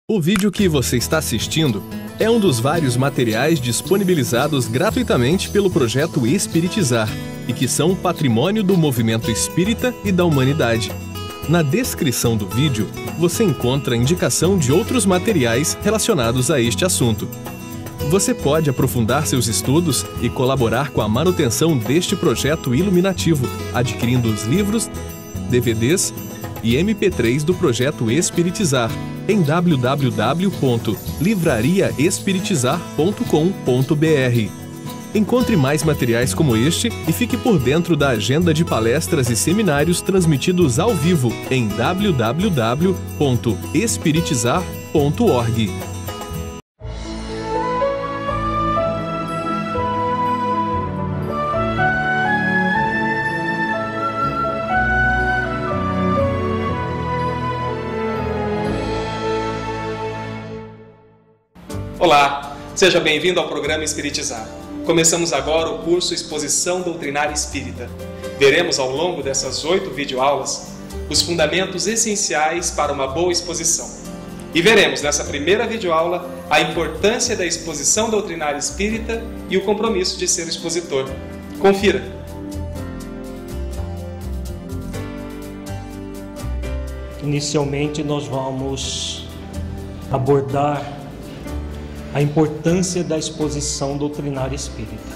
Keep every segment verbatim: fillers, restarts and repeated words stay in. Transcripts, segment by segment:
O vídeo que você está assistindo é um dos vários materiais disponibilizados gratuitamente pelo projeto Espiritizar e que são patrimônio do movimento espírita e da humanidade. Na descrição do vídeo, você encontra a indicação de outros materiais relacionados a este assunto. Você pode aprofundar seus estudos e colaborar com a manutenção deste projeto iluminativo, adquirindo os livros, D V Ds e M P três do projeto Espiritizar em w w w ponto livraria espiritizar ponto com ponto b r. Encontre mais materiais como este e fique por dentro da agenda de palestras e seminários transmitidos ao vivo em w w w ponto espiritizar ponto org. Olá, seja bem-vindo ao programa Espiritizar. Começamos agora o curso Exposição Doutrinária Espírita. Veremos ao longo dessas oito videoaulas os fundamentos essenciais para uma boa exposição. E veremos nessa primeira videoaula a importância da exposição doutrinária espírita e o compromisso de ser expositor. Confira! Inicialmente nós vamos abordar a importância da exposição doutrinária espírita.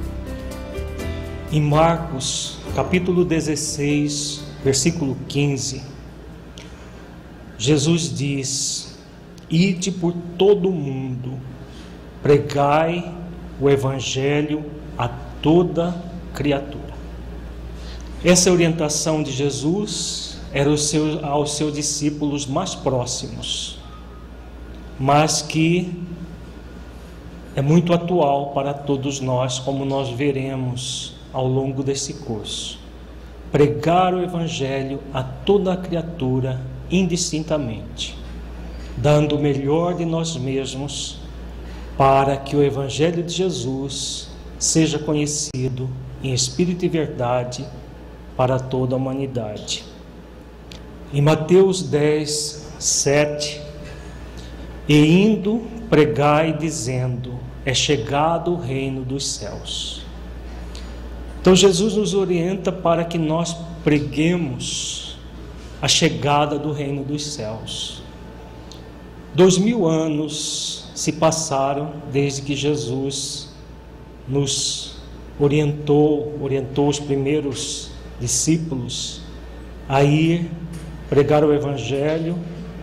Em Marcos, capítulo dezesseis, versículo quinze, Jesus diz: "Ide por todo o mundo, pregai o evangelho a toda criatura." Essa orientação de Jesus era aos seus, aos seus discípulos mais próximos, mas que é muito atual para todos nós, como nós veremos ao longo desse curso. Pregar o Evangelho a toda a criatura indistintamente, dando o melhor de nós mesmos para que o Evangelho de Jesus seja conhecido em espírito e verdade para toda a humanidade. Em Mateus dez, sete, "E indo, pregai dizendo, é chegado o reino dos céus." Então Jesus nos orienta para que nós preguemos a chegada do reino dos céus. Dois mil anos se passaram desde que Jesus nos orientou, orientou os primeiros discípulos a ir pregar o Evangelho,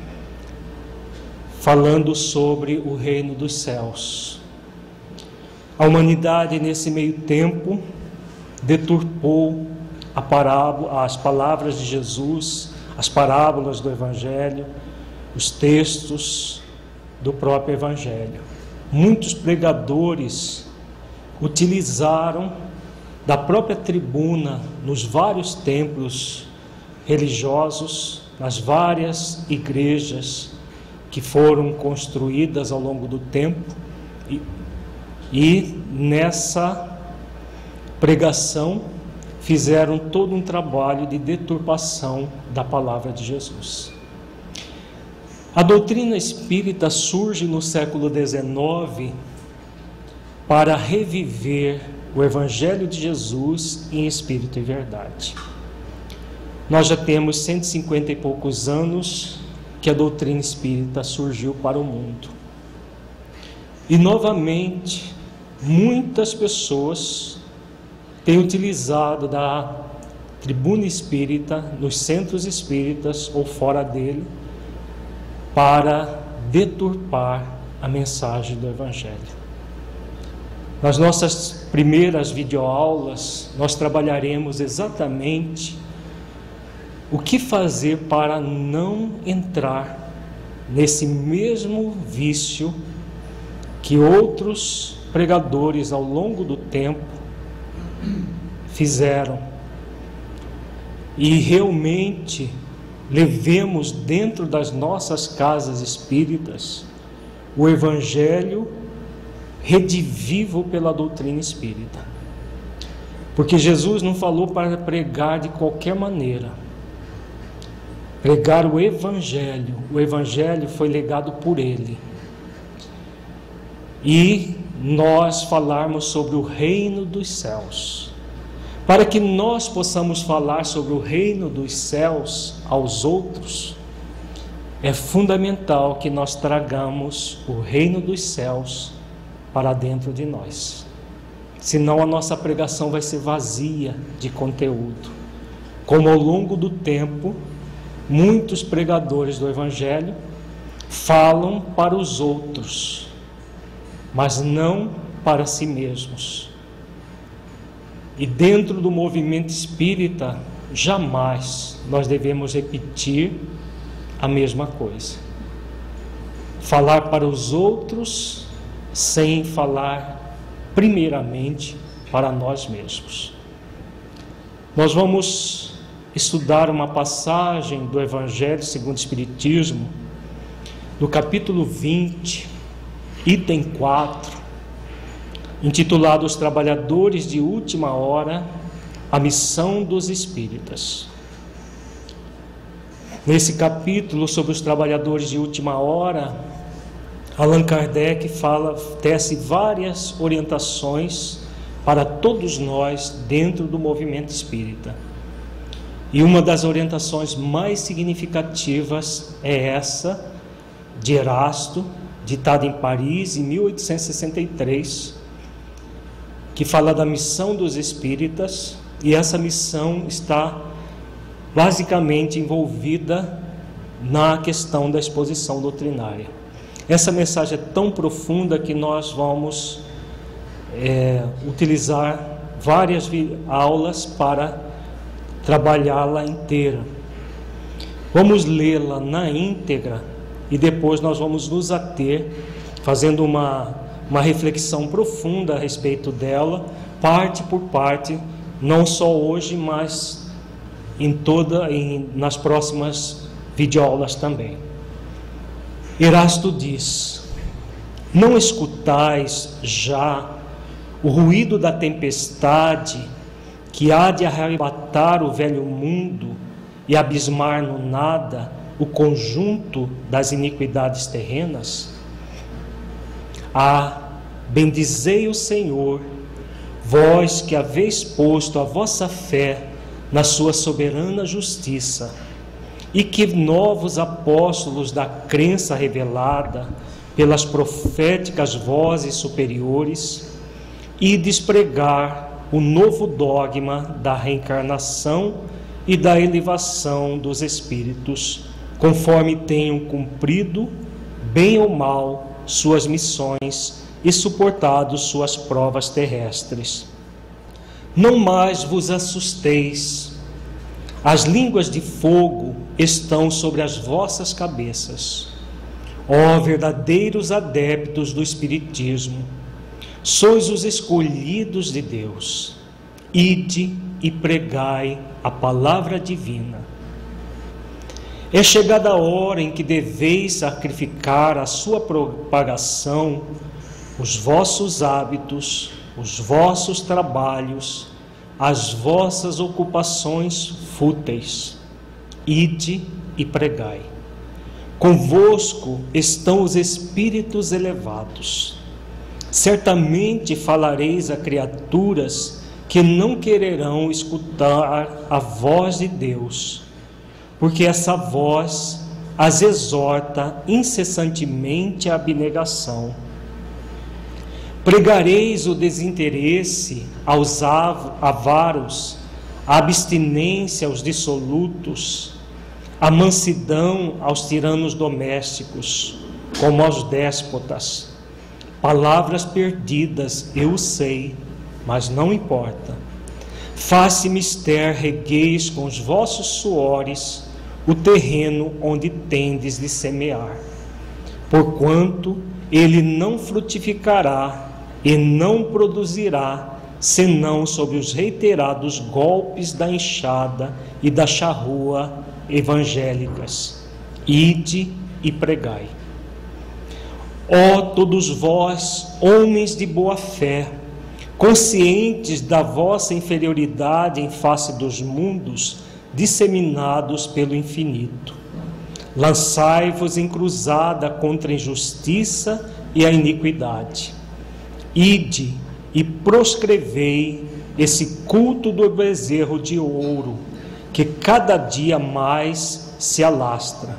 falando sobre o reino dos céus. A humanidade, nesse meio tempo, deturpou a parábola, as palavras de Jesus, as parábolas do Evangelho, os textos do próprio Evangelho. Muitos pregadores utilizaram da própria tribuna nos vários templos religiosos, nas várias igrejas que foram construídas ao longo do tempo, e, e nessa pregação fizeram todo um trabalho de deturpação da palavra de Jesus. A doutrina espírita surge no século dezenove para reviver o Evangelho de Jesus em espírito e verdade. Nós já temos cento e cinquenta e poucos anos que a doutrina espírita surgiu para o mundo. E novamente, muitas pessoas têm utilizado da tribuna espírita, nos centros espíritas ou fora dele, para deturpar a mensagem do Evangelho. Nas nossas primeiras videoaulas, nós trabalharemos exatamente o que fazer para não entrar nesse mesmo vício que outros pregadores ao longo do tempo fizeram, e realmente levemos dentro das nossas casas espíritas o Evangelho redivivo pela doutrina espírita. Porque Jesus não falou para pregar de qualquer maneira. pregar o Evangelho. O Evangelho foi legado por Ele. E nós falarmos sobre o reino dos céus. Para que nós possamos falar sobre o reino dos céus aos outros, é fundamental que nós tragamos o reino dos céus para dentro de nós. Senão a nossa pregação vai ser vazia de conteúdo. Como ao longo do tempo, muitos pregadores do Evangelho falam para os outros, mas não para si mesmos. E dentro do movimento espírita, jamais nós devemos repetir a mesma coisa. Falar para os outros sem falar primeiramente para nós mesmos. Nós vamos estudar uma passagem do Evangelho segundo o Espiritismo, no capítulo vinte, item quatro, intitulado Os Trabalhadores de Última Hora, a Missão dos Espíritas. Nesse capítulo sobre os trabalhadores de última hora, Allan Kardec fala, tece várias orientações para todos nós dentro do movimento espírita. E uma das orientações mais significativas é essa de Erasto, ditada em Paris em mil oitocentos e sessenta e três, que fala da missão dos espíritas, e essa missão está basicamente envolvida na questão da exposição doutrinária. Essa mensagem é tão profunda que nós vamos é, utilizar várias aulas para trabalhá-la inteira. Vamos lê-la na íntegra e depois nós vamos nos ater, fazendo uma, uma reflexão profunda a respeito dela, parte por parte, não só hoje, mas em toda, em, nas próximas videoaulas também. Erasto diz: não escutais já o ruído da tempestade que há de arrebatar o velho mundo e abismar no nada o conjunto das iniquidades terrenas? Ah, bendizei o Senhor, vós que haveis posto a vossa fé na sua soberana justiça, e que novos apóstolos da crença revelada pelas proféticas vozes superiores, e despregar o novo dogma da reencarnação e da elevação dos espíritos, conforme tenham cumprido, bem ou mal, suas missões e suportado suas provas terrestres. Não mais vos assusteis, as línguas de fogo estão sobre as vossas cabeças. Ó verdadeiros adeptos do Espiritismo, sois os escolhidos de Deus. Ide e pregai a palavra divina. É chegada a hora em que deveis sacrificar a sua propagação, os vossos hábitos, os vossos trabalhos, as vossas ocupações fúteis. Ide e pregai. Convosco estão os espíritos elevados. Certamente falareis a criaturas que não quererão escutar a voz de Deus, porque essa voz as exorta incessantemente à abnegação. Pregareis o desinteresse aos avaros, a abstinência aos dissolutos, a mansidão aos tiranos domésticos, como aos déspotas. Palavras perdidas, eu sei, mas não importa. Face mister regueis com os vossos suores o terreno onde tendes de semear, porquanto ele não frutificará e não produzirá, senão sob os reiterados golpes da enxada e da charrua evangélicas. Ide e pregai. Ó todos vós, homens de boa fé, conscientes da vossa inferioridade em face dos mundos, disseminados pelo infinito. Lançai-vos em cruzada contra a injustiça e a iniquidade. Ide e proscrevei esse culto do bezerro de ouro, que cada dia mais se alastra.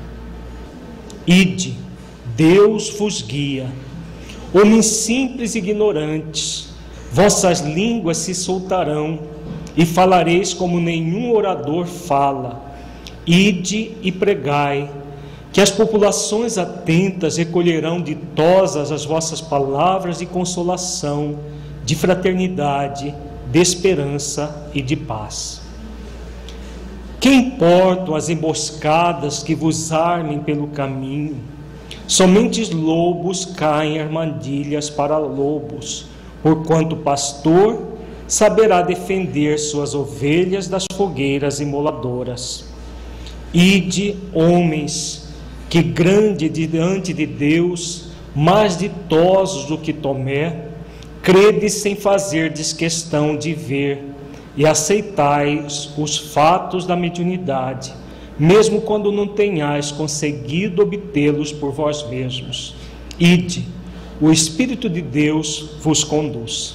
Ide, Deus vos guia. Homens simples e ignorantes, vossas línguas se soltarão, e falareis como nenhum orador fala. Ide e pregai, que as populações atentas recolherão ditosas as vossas palavras de consolação, de fraternidade, de esperança e de paz. Que importam as emboscadas que vos armem pelo caminho? Somente os lobos caem em armadilhas para lobos, porquanto o pastor saberá defender suas ovelhas das fogueiras imoladoras. Ide, homens, que grande diante de Deus, mais ditosos do que Tomé, credes sem fazerdes questão de ver, e aceitais os fatos da mediunidade, mesmo quando não tenhais conseguido obtê-los por vós mesmos. Ide, o Espírito de Deus vos conduz.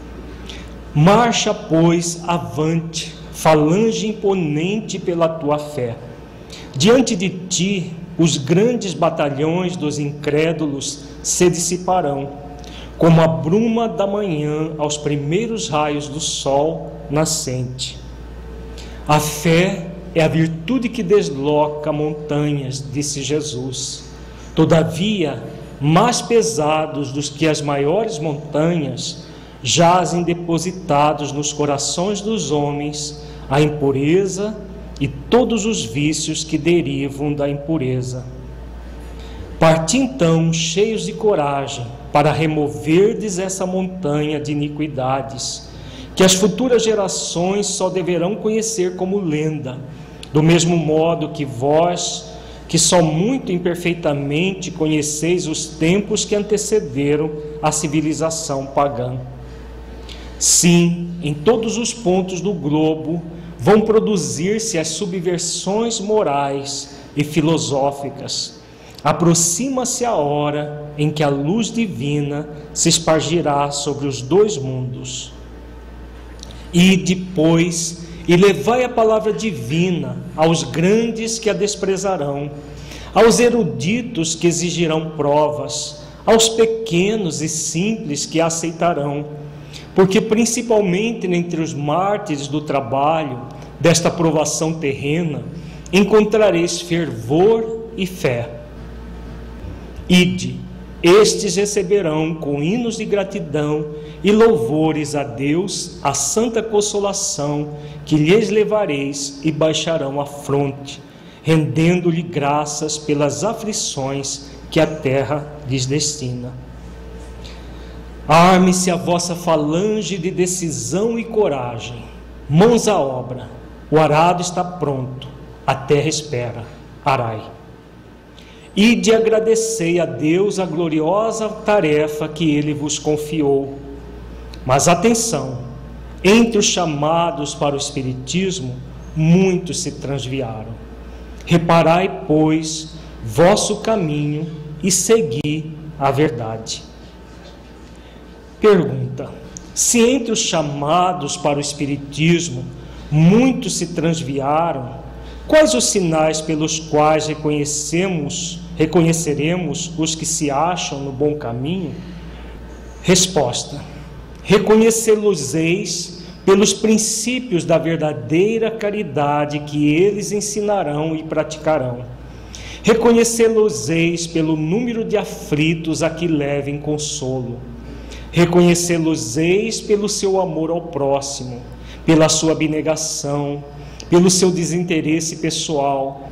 Marcha, pois, avante, falange imponente pela tua fé. Diante de ti, os grandes batalhões dos incrédulos se dissiparão, como a bruma da manhã aos primeiros raios do sol nascente. A fé é a virtude que desloca montanhas, disse Jesus. Todavia, mais pesados do que as maiores montanhas, jazem depositados nos corações dos homens a impureza e todos os vícios que derivam da impureza. Parti então, cheios de coragem, para removerdes essa montanha de iniquidades, que as futuras gerações só deverão conhecer como lenda, do mesmo modo que vós, que só muito imperfeitamente conheceis os tempos que antecederam a civilização pagã. Sim, em todos os pontos do globo vão produzir-se as subversões morais e filosóficas. Aproxima-se a hora em que a luz divina se espargirá sobre os dois mundos. E depois, e levai a palavra divina aos grandes que a desprezarão, aos eruditos que exigirão provas, aos pequenos e simples que a aceitarão, porque principalmente entre os mártires do trabalho, desta provação terrena, encontrareis fervor e fé. Ide, estes receberão com hinos de gratidão e louvores a Deus a santa consolação que lhes levareis e baixarão a fronte, rendendo-lhe graças pelas aflições que a terra lhes destina. Arme-se a vossa falange de decisão e coragem, mãos à obra, o arado está pronto, a terra espera, arai. Ide agradecei a Deus a gloriosa tarefa que Ele vos confiou. Mas atenção, entre os chamados para o Espiritismo, muitos se transviaram. Reparai, pois, vosso caminho e segui a verdade. Pergunta: se entre os chamados para o Espiritismo, muitos se transviaram, quais os sinais pelos quais reconhecemos, reconheceremos os que se acham no bom caminho? Resposta: reconhecê-los-eis pelos princípios da verdadeira caridade que eles ensinarão e praticarão. Reconhecê-los-eis pelo número de aflitos a que levem consolo. Reconhecê-los-eis pelo seu amor ao próximo, pela sua abnegação, pelo seu desinteresse pessoal.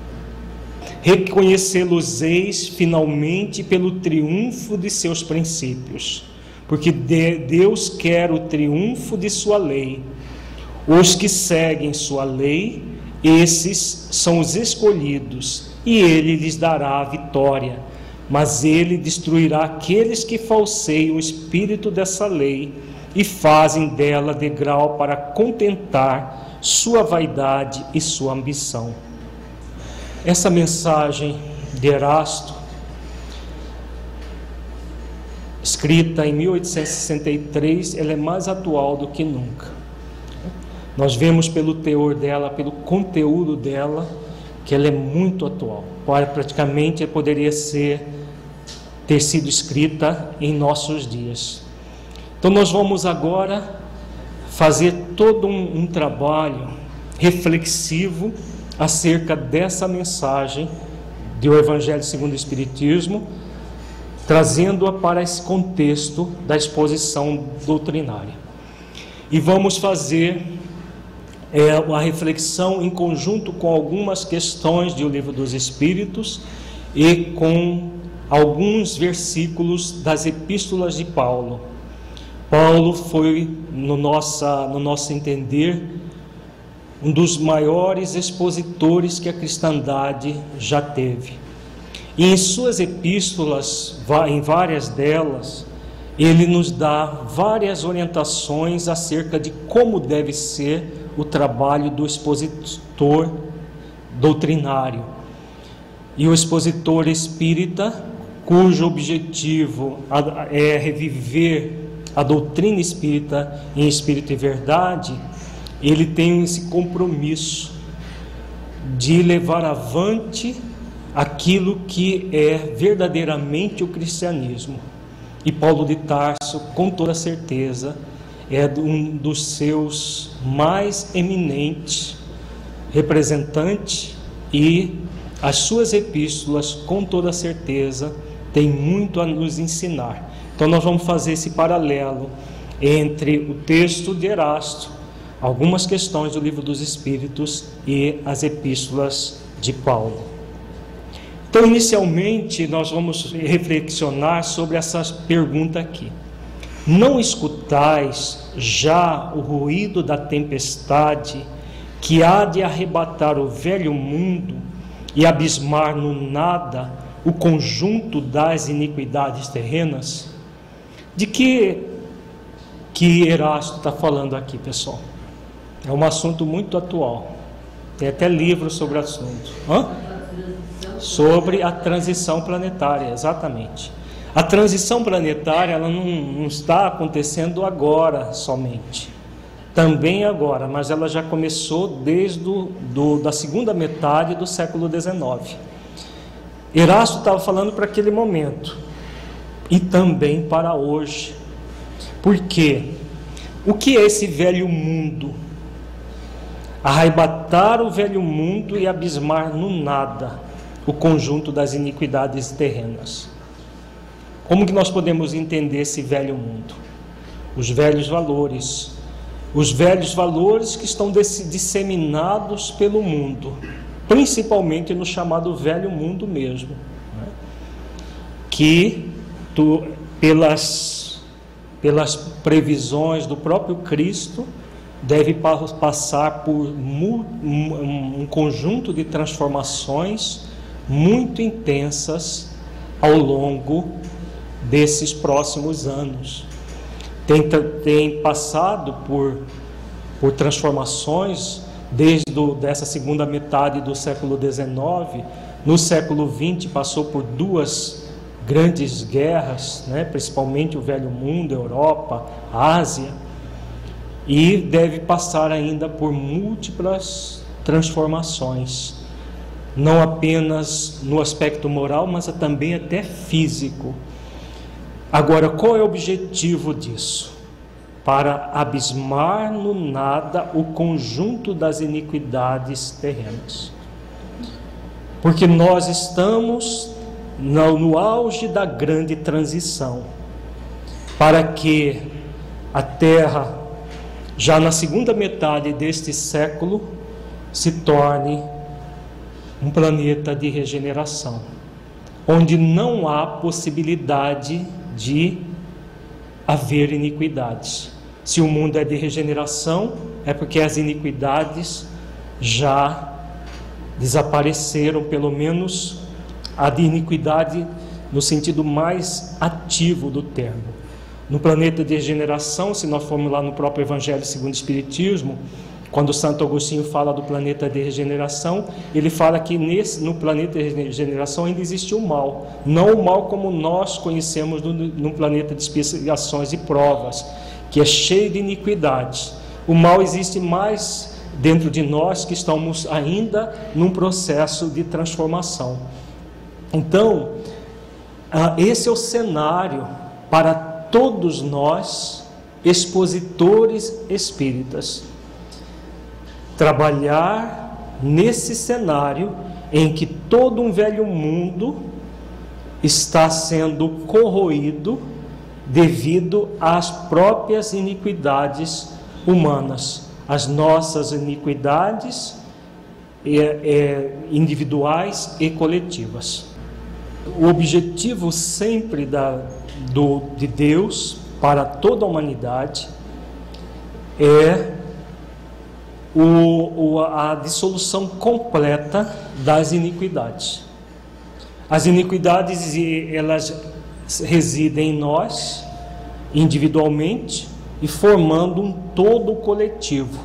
Reconhecê-los-eis finalmente pelo triunfo de seus princípios, porque Deus quer o triunfo de sua lei. Os que seguem sua lei, esses são os escolhidos, e Ele lhes dará a vitória, mas Ele destruirá aqueles que falseiam o espírito dessa lei e fazem dela degrau para contentar sua vaidade e sua ambição. Essa mensagem de Erasto, escrita em mil oitocentos e sessenta e três, ela é mais atual do que nunca. Nós vemos pelo teor dela, pelo conteúdo dela, que ela é muito atual. Praticamente poderia ser, ter sido escrita em nossos dias. Então nós vamos agora fazer todo um, um trabalho reflexivo acerca dessa mensagem do Evangelho segundo o Espiritismo, trazendo-a para esse contexto da exposição doutrinária. E vamos fazer é, a reflexão em conjunto com algumas questões do Livro dos Espíritos e com alguns versículos das epístolas de Paulo. Paulo foi, no, nossa, no nosso entender, um dos maiores expositores que a cristandade já teve. E em suas epístolas, em várias delas, ele nos dá várias orientações acerca de como deve ser o trabalho do expositor doutrinário. E o expositor espírita, cujo objetivo é reviver a doutrina espírita em espírito e verdade, ele tem esse compromisso de levar avante aquilo que é verdadeiramente o cristianismo. E Paulo de Tarso, com toda certeza, é um dos seus mais eminentes representantes, e as suas epístolas, com toda certeza, têm muito a nos ensinar. Então nós vamos fazer esse paralelo entre o texto de Erasto, algumas questões do Livro dos Espíritos e as epístolas de Paulo. Então, inicialmente, nós vamos reflexionar sobre essa pergunta aqui. Não escutais já o ruído da tempestade que há de arrebatar o velho mundo e abismar no nada o conjunto das iniquidades terrenas? De que, que Erasto está falando aqui, pessoal? É um assunto muito atual. Tem até livro sobre o assunto. Hã? Sobre a transição planetária, exatamente. A transição planetária, ela não, não está acontecendo agora somente. Também agora, mas ela já começou desde do, do, da segunda metade do século dezenove. Erasto estava falando para aquele momento. E também para hoje. Por quê? O que é esse velho mundo? Arrebatar o velho mundo e abismar no nada o conjunto das iniquidades terrenas. Como que nós podemos entender esse velho mundo? Os velhos valores. Os velhos valores que estão disseminados pelo mundo, principalmente no chamado velho mundo mesmo, né? Que tu, pelas, pelas previsões do próprio Cristo, deve passar por um conjunto de transformações muito intensas ao longo desses próximos anos. Tem, tem passado por, por transformações desde do, dessa segunda metade do século dezenove. No século vinte passou por duas grandes guerras, né? Principalmente o Velho Mundo, Europa, Ásia, e deve passar ainda por múltiplas transformações, não apenas no aspecto moral, mas também até físico. Agora, qual é o objetivo disso? Para abismar no nada o conjunto das iniquidades terrenas. Porque nós estamos no, no auge da grande transição, para que a Terra, já na segunda metade deste século, se torne um planeta de regeneração, onde não há possibilidade de haver iniquidades. Se o mundo é de regeneração, é porque as iniquidades já desapareceram, pelo menos a de iniquidade no sentido mais ativo do termo. No planeta de regeneração, se nós formos lá no próprio Evangelho segundo o Espiritismo, Quando Santo Agostinho fala do planeta de regeneração, ele fala que nesse, no planeta de regeneração ainda existe o mal. Não o mal como nós conhecemos no, no planeta de expiações e provas, que é cheio de iniquidades. O mal existe mais dentro de nós, que estamos ainda num processo de transformação. Então, esse é o cenário para todos nós, expositores espíritas. Trabalhar nesse cenário em que todo um velho mundo está sendo corroído devido às próprias iniquidades humanas, as nossas iniquidades é, é, individuais e coletivas. O objetivo sempre da, do, de Deus para toda a humanidade é O, o, a dissolução completa das iniquidades. As iniquidades, elas residem em nós, individualmente, e formando um todo coletivo.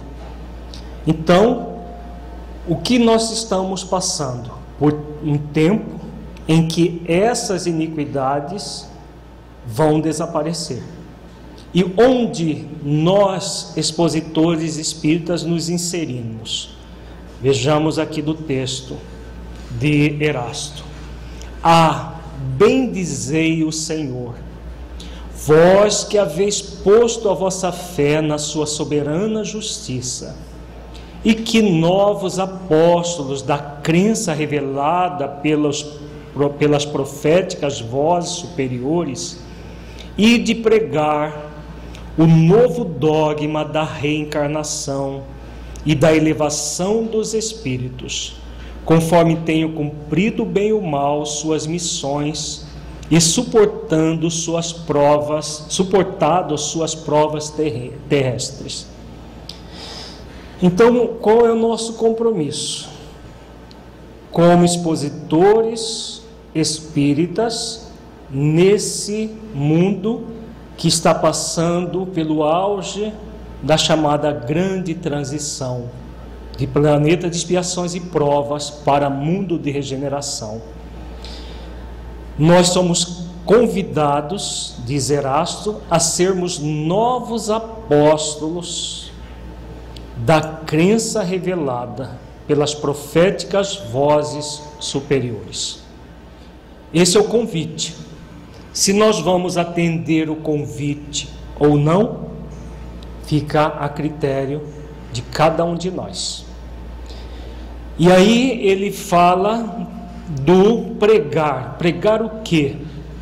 Então, o que nós estamos passando? Por um tempo em que essas iniquidades vão desaparecer. E onde nós, expositores espíritas, nos inserimos? Vejamos aqui do texto de Erasto. Ah, bendizei o Senhor, vós que haveis posto a vossa fé na sua soberana justiça, e que novos apóstolos da crença revelada pelos, pelas proféticas vozes superiores, e de pregar o novo dogma da reencarnação e da elevação dos espíritos, conforme tenho cumprido bem ou mal suas missões e suportando suas provas, suportado suas provas terrestres. Então, qual é o nosso compromisso? Como expositores espíritas nesse mundo que está passando pelo auge da chamada grande transição, de planeta de expiações e provas para mundo de regeneração. Nós somos convidados, diz Erasto, a sermos novos apóstolos da crença revelada pelas proféticas vozes superiores. Esse é o convite. Se nós vamos atender o convite ou não, fica a critério de cada um de nós. E aí ele fala do pregar. Pregar o quê?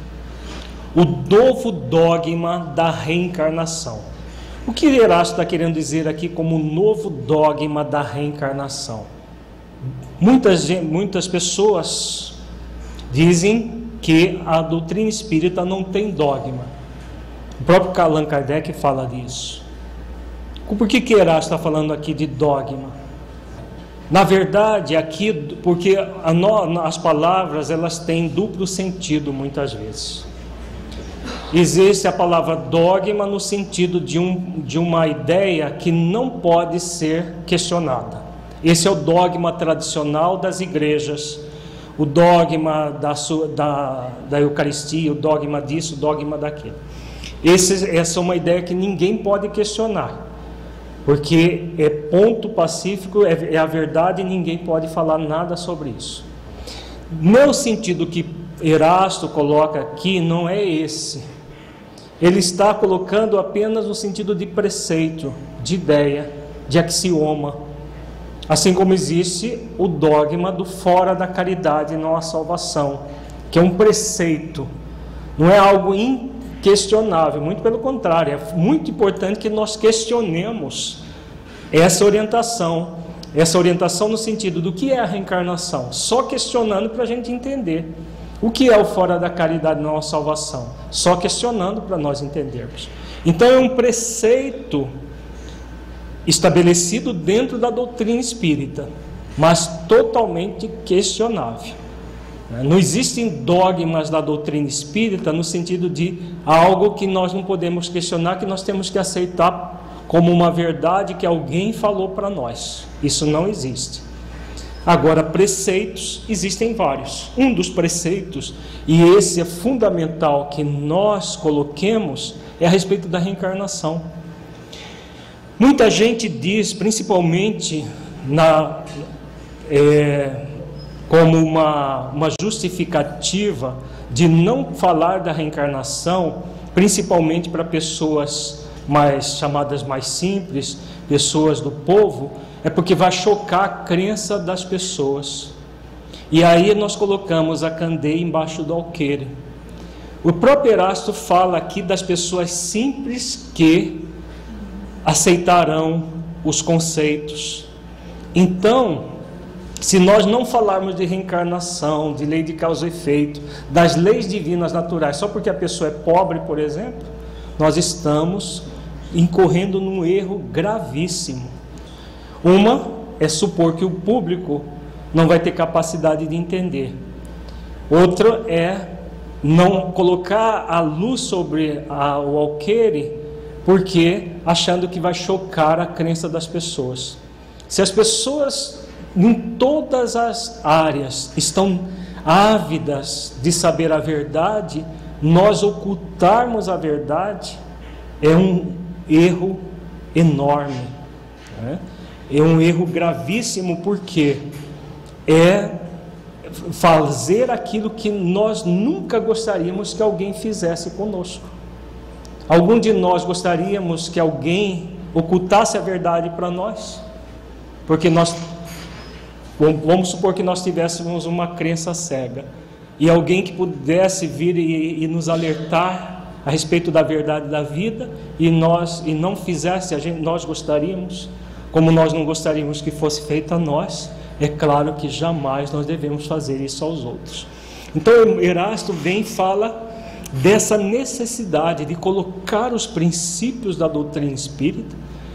O novo dogma da reencarnação. O que Erasto está querendo dizer aqui como novo dogma da reencarnação? Muitas, muitas pessoas dizem que a doutrina espírita não tem dogma. O próprio Allan Kardec fala disso. Por que que Erasto está falando aqui de dogma? Na verdade, aqui, porque a no, as palavras elas têm duplo sentido muitas vezes. Existe a palavra dogma no sentido de, um, de uma ideia que não pode ser questionada. Esse é o dogma tradicional das igrejas, o dogma da, da, da Eucaristia, o dogma disso, o dogma daquilo. Esse, essa é uma ideia que ninguém pode questionar, porque é ponto pacífico, é, é a verdade e ninguém pode falar nada sobre isso. No sentido que Erasto coloca aqui, não é esse. Ele está colocando apenas no sentido de preceito, de ideia, de axioma. Assim como existe o dogma do fora da caridade não há salvação, que é um preceito, não é algo inquestionável, muito pelo contrário, é muito importante que nós questionemos essa orientação, essa orientação no sentido do que é a reencarnação, só questionando para a gente entender. O que é o fora da caridade não há salvação? Só questionando para nós entendermos. Então é um preceito estabelecido dentro da doutrina espírita, mas totalmente questionável. Não existem dogmas da doutrina espírita no sentido de algo que nós não podemos questionar, que nós temos que aceitar como uma verdade que alguém falou para nós. Isso não existe. Agora, preceitos, existem vários. Um dos preceitos, e esse é fundamental que nós coloquemos, é a respeito da reencarnação. Muita gente diz, principalmente na, é, como uma, uma justificativa de não falar da reencarnação, principalmente para pessoas mais chamadas mais simples, pessoas do povo, é porque vai chocar a crença das pessoas. E aí nós colocamos a candeia embaixo do alqueire. O próprio Erasto fala aqui das pessoas simples que aceitarão os conceitos. Então, se nós não falarmos de reencarnação, de lei de causa e efeito, das leis divinas naturais, só porque a pessoa é pobre, por exemplo, nós estamos incorrendo num erro gravíssimo. Uma é supor que o público não vai ter capacidade de entender. Outra é não colocar a luz sobre a, o alqueire, porque achando que vai chocar a crença das pessoas. Se as pessoas em todas as áreas estão ávidas de saber a verdade, nós ocultarmos a verdade é um erro enorme, né? É um erro gravíssimo, porque é fazer aquilo que nós nunca gostaríamos que alguém fizesse conosco. Algum de nós gostaríamos que alguém ocultasse a verdade para nós? Porque nós, vamos supor que nós tivéssemos uma crença cega, e alguém que pudesse vir e, e nos alertar a respeito da verdade da vida, e, nós, e não fizesse, a gente, nós gostaríamos, como nós não gostaríamos que fosse feito a nós, é claro que jamais nós devemos fazer isso aos outros. Então Erasto vem e fala dessa necessidade de colocar os princípios da doutrina espírita,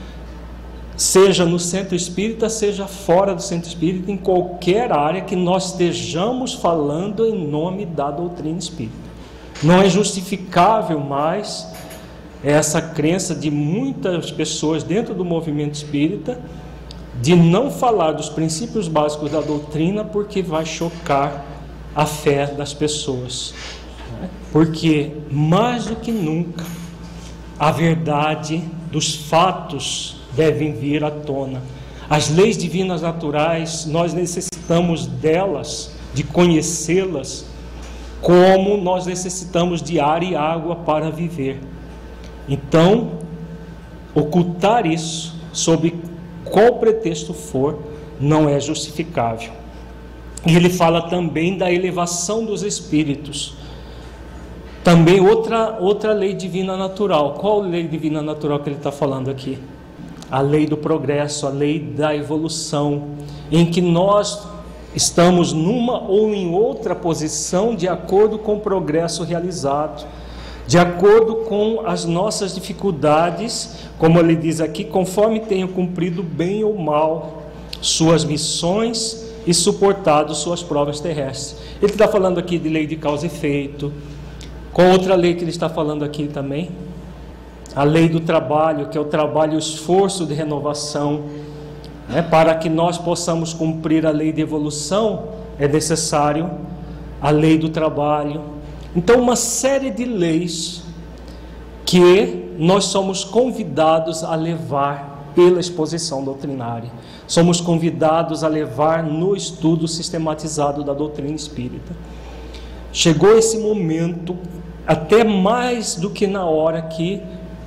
seja no centro espírita, seja fora do centro espírita, em qualquer área que nós estejamos falando em nome da doutrina espírita. Não é justificável mais essa crença de muitas pessoas dentro do movimento espírita de não falar dos princípios básicos da doutrina, porque vai chocar a fé das pessoas. Porque mais do que nunca a verdade dos fatos devem vir à tona. As leis divinas naturais, nós necessitamos delas, de conhecê-las, como nós necessitamos de ar e água para viver. Então, ocultar isso, sob qual pretexto for, não é justificável. E ele fala também da elevação dos espíritos. Também outra, outra lei divina natural. Qual lei divina natural que ele está falando aqui? A lei do progresso, a lei da evolução, em que nós estamos numa ou em outra posição de acordo com o progresso realizado, de acordo com as nossas dificuldades, como ele diz aqui, conforme tenham cumprido bem ou mal suas missões e suportado suas provas terrestres. Ele está falando aqui de lei de causa e efeito. Qual outra lei que ele está falando aqui também? A lei do trabalho, que é o trabalho e o esforço de renovação. Né? Para que nós possamos cumprir a lei de evolução, é necessário a lei do trabalho. Então, uma série de leis que nós somos convidados a levar pela exposição doutrinária. Somos convidados a levar no estudo sistematizado da doutrina espírita. Chegou esse momento, até mais do que na hora que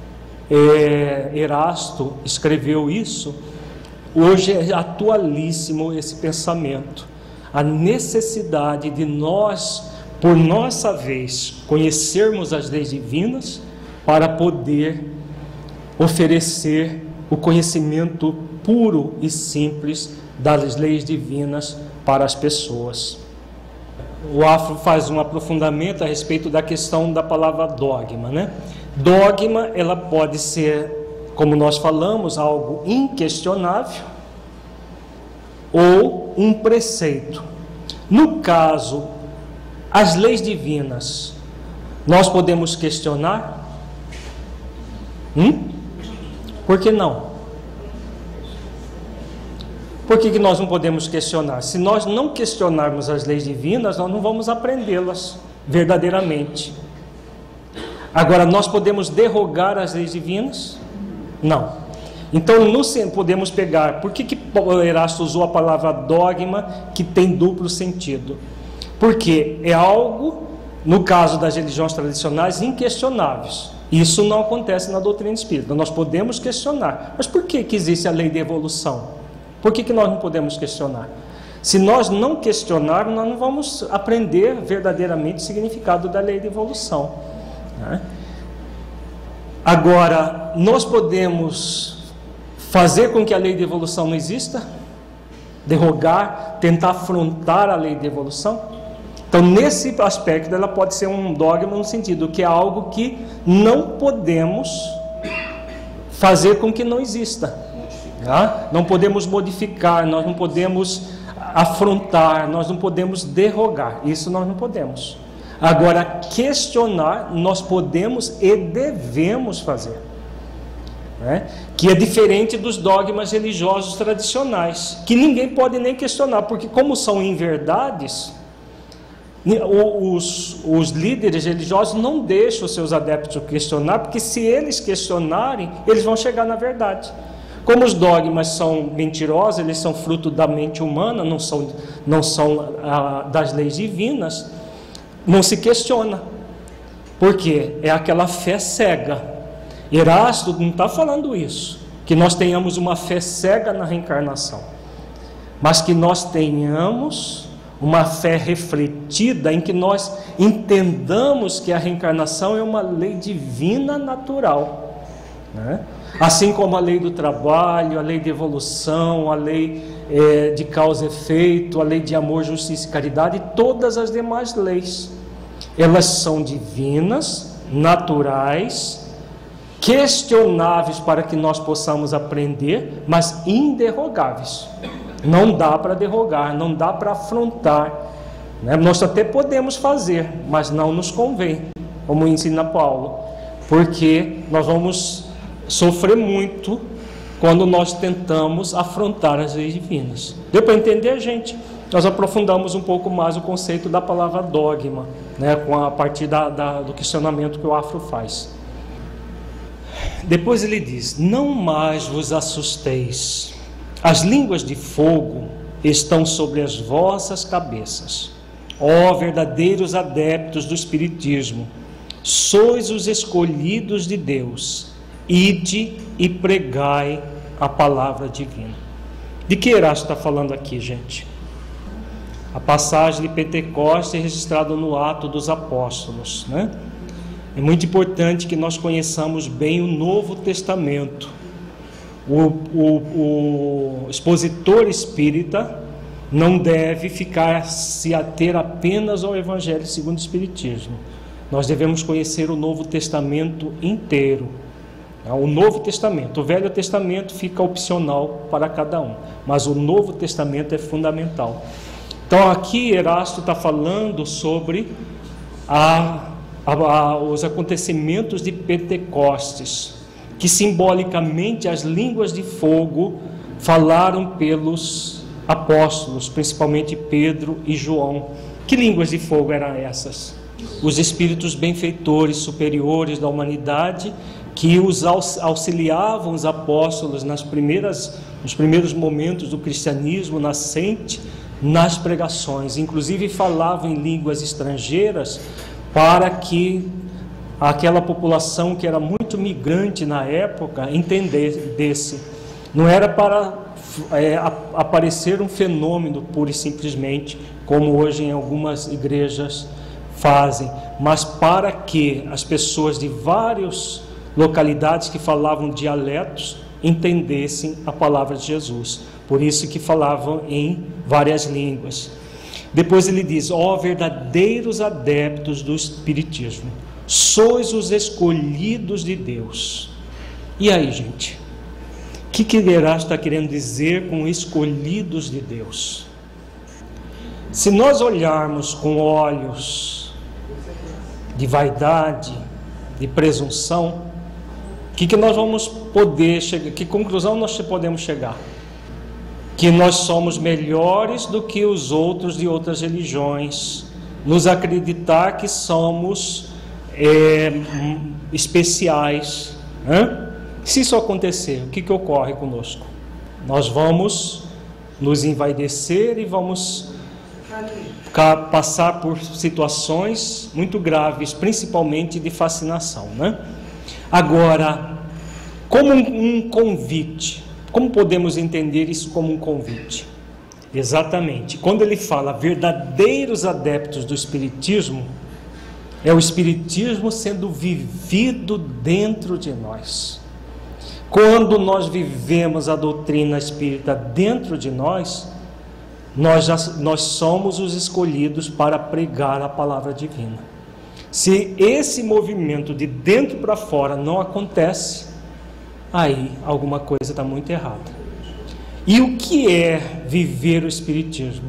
é, Erasto escreveu isso, hoje é atualíssimo esse pensamento. A necessidade de nós, por nossa vez, conhecermos as leis divinas para poder oferecer o conhecimento puro e simples das leis divinas para as pessoas. O Afro faz um aprofundamento a respeito da questão da palavra dogma, né? Dogma, ela pode ser, como nós falamos, algo inquestionável ou um preceito. No caso, as leis divinas, nós podemos questionar? Hum? Por que não? Por que que nós não podemos questionar? Se nós não questionarmos as leis divinas, nós não vamos aprendê-las verdadeiramente. Agora, nós podemos derrogar as leis divinas? Não. Então, não podemos pegar... Por que que Erasto usou a palavra dogma, que tem duplo sentido? Porque é algo, no caso das religiões tradicionais, inquestionáveis. Isso não acontece na doutrina espírita. Nós podemos questionar. Mas por que que existe a lei de evolução? Por que que nós não podemos questionar? Se nós não questionarmos, nós não vamos aprender verdadeiramente o significado da lei de evolução, né? Agora, nós podemos fazer com que a lei de evolução não exista? Derrogar, tentar afrontar a lei de evolução? Então, nesse aspecto, ela pode ser um dogma no sentido que é algo que não podemos fazer com que não exista. Tá? Não podemos modificar, nós não podemos afrontar, nós não podemos derrogar. Isso nós não podemos. Agora, questionar, nós podemos e devemos fazer, né? Que é diferente dos dogmas religiosos tradicionais, que ninguém pode nem questionar, porque como são inverdades, os, os líderes religiosos não deixam os seus adeptos questionar, porque se eles questionarem, eles vão chegar na verdade. Como os dogmas são mentirosos, eles são fruto da mente humana, não são, não são ah, das leis divinas, não se questiona. Por quê? É aquela fé cega. Erasto não está falando isso, que nós tenhamos uma fé cega na reencarnação, mas que nós tenhamos uma fé refletida, em que nós entendamos que a reencarnação é uma lei divina natural, né? Assim como a lei do trabalho, a lei de evolução, a lei é, de causa e efeito, a lei de amor, justiça e caridade, e todas as demais leis. Elas são divinas, naturais, questionáveis para que nós possamos aprender, mas inderrogáveis. Não dá para derrogar, não dá para afrontar, né? Nós até podemos fazer, mas não nos convém, como ensina Paulo, porque nós vamos sofrer muito quando nós tentamos afrontar as leis divinas. Deu para entender, gente? Nós aprofundamos um pouco mais o conceito da palavra dogma, né, com a partir da, da, do questionamento que o Afro faz. Depois ele diz: não mais vos assusteis, as línguas de fogo estão sobre as vossas cabeças. Ó verdadeiros adeptos do Espiritismo, sois os escolhidos de Deus, ide e pregai a palavra divina. De que Erasto está falando aqui, gente? A passagem de Pentecostes é registrada no Atos dos Apóstolos, né? É muito importante que nós conheçamos bem o Novo Testamento. O, o, o expositor espírita não deve ficar se ater apenas ao Evangelho segundo o Espiritismo. Nós devemos conhecer o Novo Testamento inteiro. O Novo Testamento, o Velho Testamento fica opcional para cada um, mas o Novo Testamento é fundamental. Então aqui Erasto está falando sobre a, a, a, os acontecimentos de Pentecostes, que simbolicamente as línguas de fogo falaram pelos apóstolos, principalmente Pedro e João. Que línguas de fogo eram essas? Os espíritos benfeitores superiores da humanidade, que os auxiliavam os apóstolos nas primeiras, nos primeiros momentos do cristianismo nascente, nas pregações. Inclusive falavam em línguas estrangeiras para que aquela população que era muito migrante na época entendesse. Não era para é, aparecer um fenômeno pura e simplesmente, como hoje em algumas igrejas fazem, mas para que as pessoas de várias localidades que falavam dialetos entendessem a palavra de Jesus. Por isso que falavam em várias línguas. Depois ele diz: ó verdadeiros adeptos do Espiritismo, sois os escolhidos de Deus. E aí, gente? O que que Erasto está querendo dizer com escolhidos de Deus? Se nós olharmos com olhos de vaidade, de presunção, que, que nós vamos poder chegar? Que conclusão nós podemos chegar? Que nós somos melhores do que os outros de outras religiões, nos acreditar que somos é, especiais. Hein? Se isso acontecer, o que, que ocorre conosco? Nós vamos nos envaidecer e vamos passar por situações muito graves, principalmente de fascinação, né? Agora, como um, um convite, como podemos entender isso como um convite? Exatamente, quando ele fala verdadeiros adeptos do Espiritismo, é o Espiritismo sendo vivido dentro de nós. Quando nós vivemos a doutrina espírita dentro de nós, nós, já, nós somos os escolhidos para pregar a palavra divina. Se esse movimento de dentro para fora não acontece, aí alguma coisa está muito errada. E o que é viver o Espiritismo?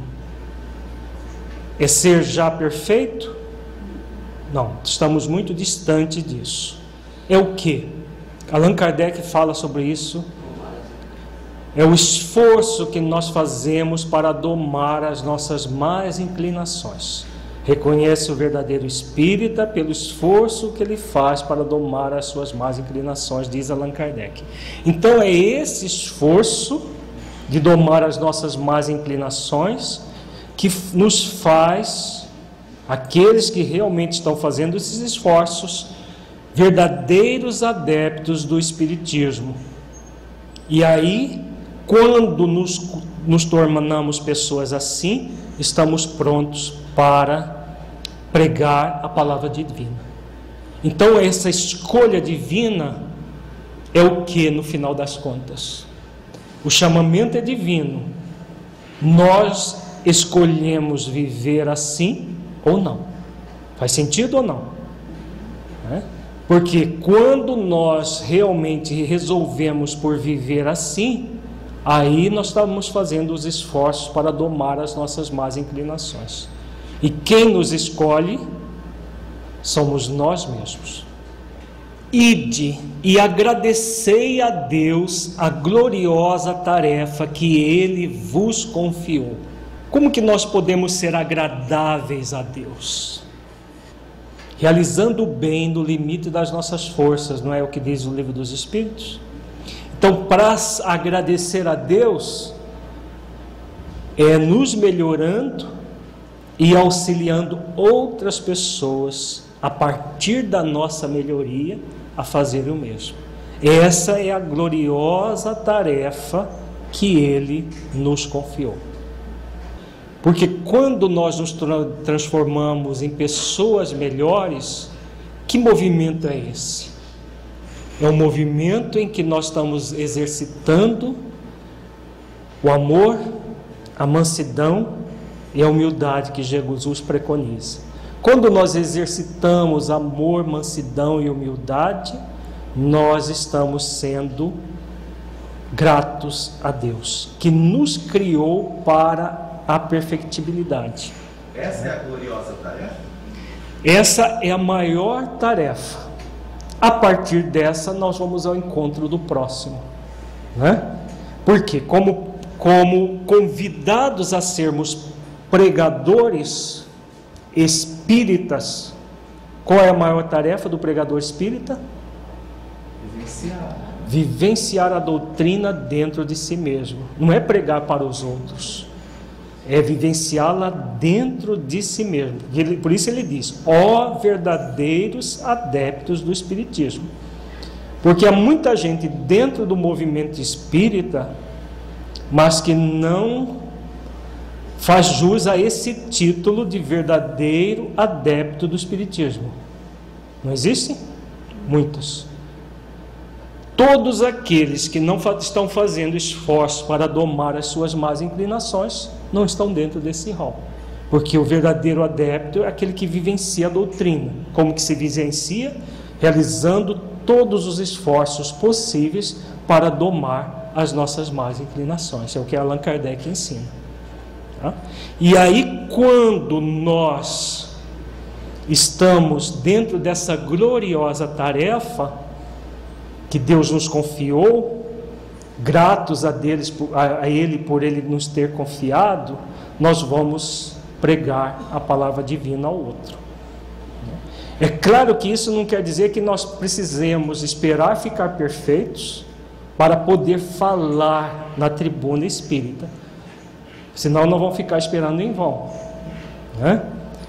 É ser já perfeito? Não, estamos muito distante disso. É o que? Allan Kardec fala sobre isso. É o esforço que nós fazemos para domar as nossas más inclinações. Reconhece o verdadeiro espírita pelo esforço que ele faz para domar as suas más inclinações, diz Allan Kardec. Então é esse esforço de domar as nossas más inclinações que nos faz, aqueles que realmente estão fazendo esses esforços, verdadeiros adeptos do Espiritismo. E aí, quando nos, nos tornamos pessoas assim, estamos prontos para pregar a palavra divina. Então essa escolha divina é o que no final das contas? O chamamento é divino. Nós escolhemos viver assim ou não. Faz sentido ou não? É? Porque quando nós realmente resolvemos por viver assim, aí nós estamos fazendo os esforços para domar as nossas más inclinações. E quem nos escolhe somos nós mesmos. Ide e agradecei a Deus a gloriosa tarefa que Ele vos confiou. Como que nós podemos ser agradáveis a Deus? Realizando o bem no limite das nossas forças, não é o que diz o Livro dos Espíritos? Então, para agradecer a Deus, é nos melhorando e auxiliando outras pessoas, a partir da nossa melhoria, a fazer o mesmo. Essa é a gloriosa tarefa que Ele nos confiou. Porque quando nós nos transformamos em pessoas melhores, que movimento é esse? É um movimento em que nós estamos exercitando o amor, a mansidão e a humildade que Jesus preconiza. Quando nós exercitamos amor, mansidão e humildade, nós estamos sendo gratos a Deus, que nos criou para a perfectibilidade. Essa é a gloriosa tarefa? Essa é a maior tarefa. A partir dessa, nós vamos ao encontro do próximo, né? Porque como, como convidados a sermos pregadores espíritas, qual é a maior tarefa do pregador espírita? Vivenciar. Vivenciar a doutrina dentro de si mesmo. Não é pregar para os outros, é vivenciá-la dentro de si mesmo. Ele, por isso ele diz: ó verdadeiros adeptos do Espiritismo. Porque há muita gente dentro do movimento espírita, mas que não faz jus a esse título de verdadeiro adepto do Espiritismo. Não existem? Muitos. Todos aqueles que não estão fazendo esforço para domar as suas más inclinações não estão dentro desse rol. Porque o verdadeiro adepto é aquele que vivencia a doutrina. Como que se vivencia? Realizando todos os esforços possíveis para domar as nossas más inclinações. É o que Allan Kardec ensina. Tá? E aí, quando nós estamos dentro dessa gloriosa tarefa, que que Deus nos confiou, gratos a, deles, a Ele por Ele nos ter confiado, nós vamos pregar a palavra divina ao outro. É claro que isso não quer dizer que nós precisemos esperar ficar perfeitos para poder falar na tribuna espírita, senão não vão ficar esperando em vão, né?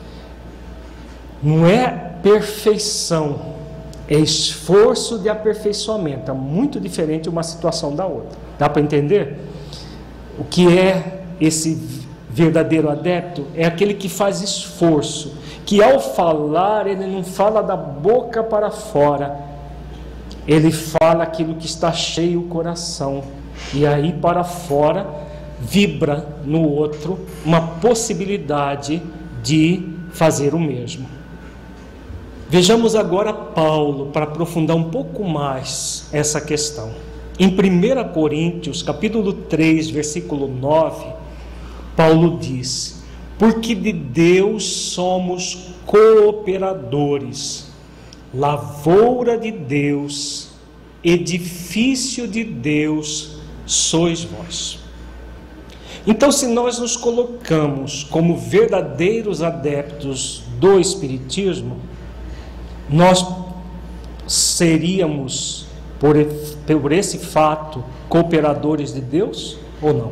Não é perfeição, é esforço de aperfeiçoamento. É muito diferente uma situação da outra. Dá para entender? O que é esse verdadeiro adepto? É aquele que faz esforço, que ao falar, ele não fala da boca para fora, ele fala aquilo que está cheio o coração, e aí para fora vibra no outro uma possibilidade de fazer o mesmo. Vejamos agora Paulo, para aprofundar um pouco mais essa questão. Em primeira Coríntios, capítulo três, versículo nove, Paulo diz: porque de Deus somos cooperadores, lavoura de Deus, edifício de Deus sois vós. Então, se nós nos colocamos como verdadeiros adeptos do Espiritismo, nós seríamos, por, por esse fato, cooperadores de Deus ou não?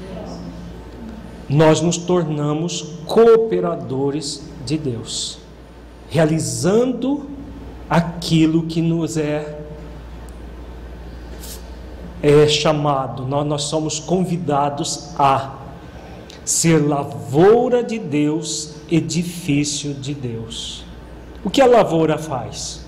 Nós nos tornamos cooperadores de Deus, realizando aquilo que nos é, é chamado, nós, nós somos convidados a ser lavoura de Deus, edifício de Deus. O que a lavoura faz?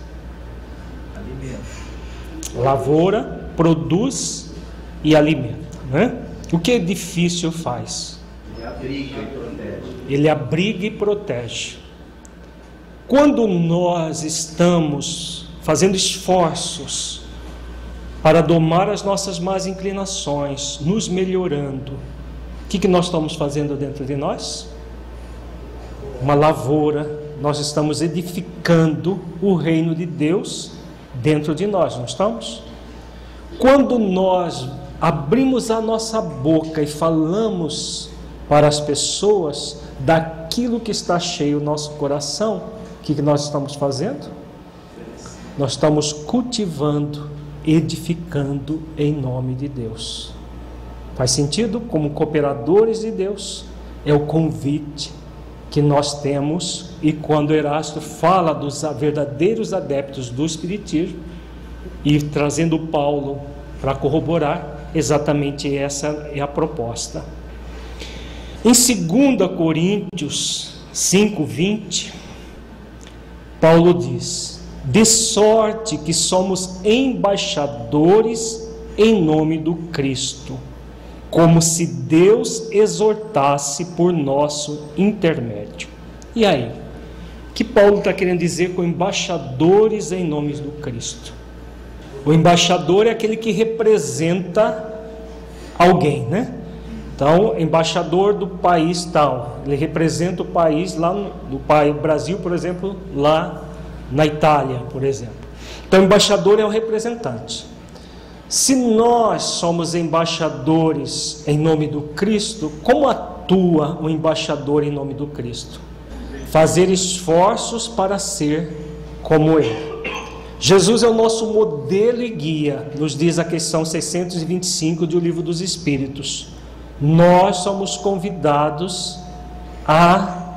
Alimenta. Lavoura produz e alimenta, né? O que edifício faz? Ele abriga e protege. Ele abriga e protege. Quando nós estamos fazendo esforços para domar as nossas más inclinações, nos melhorando, o que, que nós estamos fazendo dentro de nós? Uma lavoura. Nós estamos edificando o reino de Deus dentro de nós, não estamos? Quando nós abrimos a nossa boca e falamos para as pessoas daquilo que está cheio no nosso coração, o que, que nós estamos fazendo? Nós estamos cultivando, edificando em nome de Deus. Faz sentido? Como cooperadores de Deus, é o convite que nós temos. E quando Erasto fala dos verdadeiros adeptos do Espiritismo, e trazendo Paulo para corroborar, exatamente essa é a proposta. Em segunda Coríntios cinco, vinte, Paulo diz: de sorte que somos embaixadores em nome do Cristo, como se Deus exortasse por nosso intermédio. E aí? O que Paulo está querendo dizer com embaixadores em nome do Cristo? O embaixador é aquele que representa alguém, né? Então, embaixador do país tal, ele representa o país lá no do país, Brasil, por exemplo, lá na Itália, por exemplo. Então, embaixador é o representante. Se nós somos embaixadores em nome do Cristo, como atua o embaixador em nome do Cristo? Fazer esforços para ser como Ele. Jesus é o nosso modelo e guia, nos diz a questão seiscentos e vinte e cinco do Livro dos Espíritos. Nós somos convidados a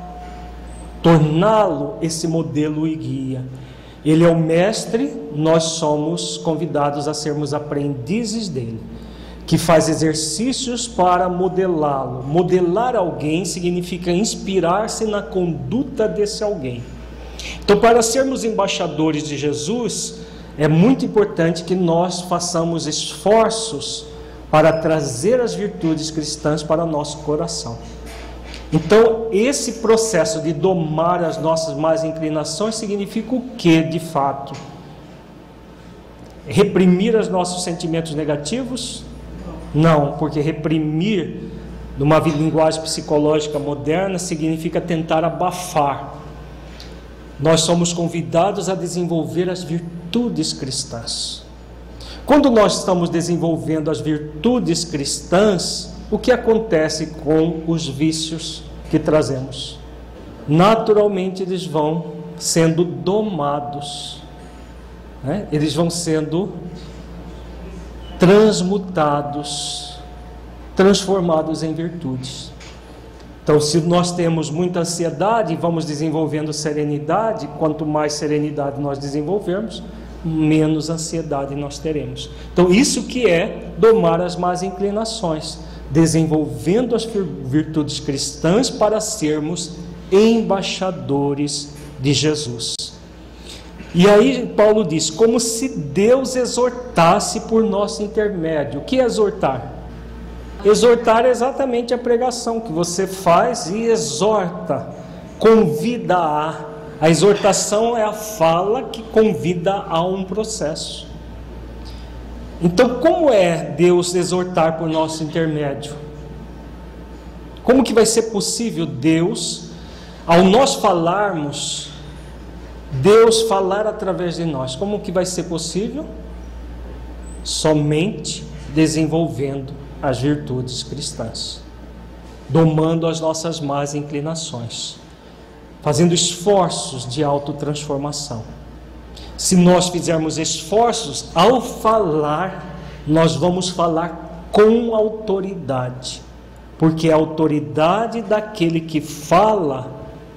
torná-lo esse modelo e guia. Ele é o mestre, nós somos convidados a sermos aprendizes dele, que faz exercícios para modelá-lo. Modelar alguém significa inspirar-se na conduta desse alguém. Então, para sermos embaixadores de Jesus, é muito importante que nós façamos esforços para trazer as virtudes cristãs para o nosso coração. Então, esse processo de domar as nossas más inclinações significa o que, de fato? Reprimir os nossos sentimentos negativos? Não, porque reprimir, numa linguagem psicológica moderna, significa tentar abafar. Nós somos convidados a desenvolver as virtudes cristãs. Quando nós estamos desenvolvendo as virtudes cristãs, o que acontece com os vícios que trazemos? Naturalmente eles vão sendo domados, né? Eles vão sendo transmutados, transformados em virtudes. Então, se nós temos muita ansiedade, vamos desenvolvendo serenidade. Quanto mais serenidade nós desenvolvermos, menos ansiedade nós teremos. Então, isso que é domar as más inclinações, desenvolvendo as virtudes cristãs para sermos embaixadores de Jesus. E aí Paulo diz, como se Deus exortasse por nosso intermédio. O que é exortar? Exortar é exatamente a pregação que você faz e exorta, convida a. A exortação é a fala que convida a um processo. Então, como é Deus exortar por nosso intermédio? Como que vai ser possível Deus, ao nós falarmos, Deus falar através de nós? Como que vai ser possível? Somente desenvolvendo as virtudes cristãs, domando as nossas más inclinações, fazendo esforços de autotransformação. Se nós fizermos esforços, ao falar, nós vamos falar com autoridade, porque é a autoridade daquele que fala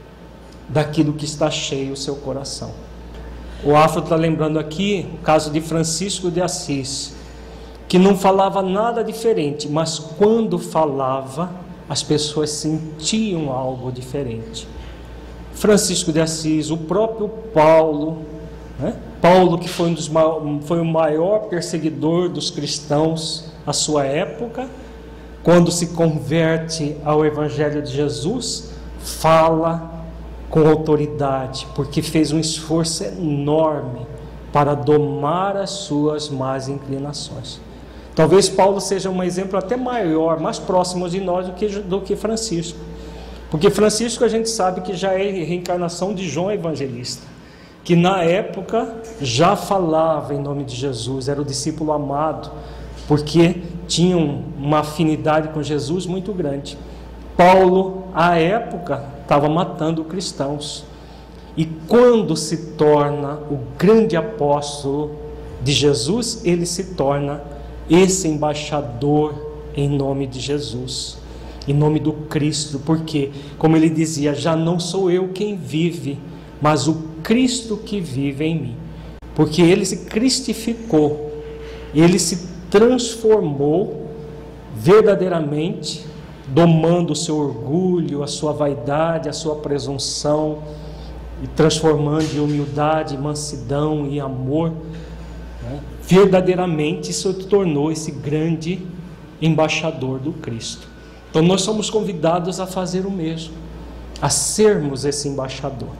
daquilo que está cheio o seu coração. O Afro está lembrando aqui o caso de Francisco de Assis, que não falava nada diferente, mas quando falava, as pessoas sentiam algo diferente. Francisco de Assis, o próprio Paulo, né? Paulo que foi, um dos, foi o maior perseguidor dos cristãos à sua época, quando se converte ao Evangelho de Jesus, fala com autoridade, porque fez um esforço enorme para domar as suas más inclinações. Talvez Paulo seja um exemplo até maior, mais próximo de nós do que, do que Francisco. Porque Francisco a gente sabe que já é reencarnação de João Evangelista, que na época já falava em nome de Jesus, era o discípulo amado, porque tinham uma afinidade com Jesus muito grande. Paulo, à época, estava matando cristãos. E quando se torna o grande apóstolo de Jesus, ele se torna esse embaixador em nome de Jesus, em nome do Cristo, porque, como ele dizia, já não sou eu quem vive, mas o Cristo que vive em mim, porque ele se cristificou, ele se transformou verdadeiramente, domando o seu orgulho, a sua vaidade, a sua presunção, e transformando em humildade, mansidão e amor, né? Verdadeiramente isso se tornou esse grande embaixador do Cristo. Então nós somos convidados a fazer o mesmo, a sermos esse embaixador,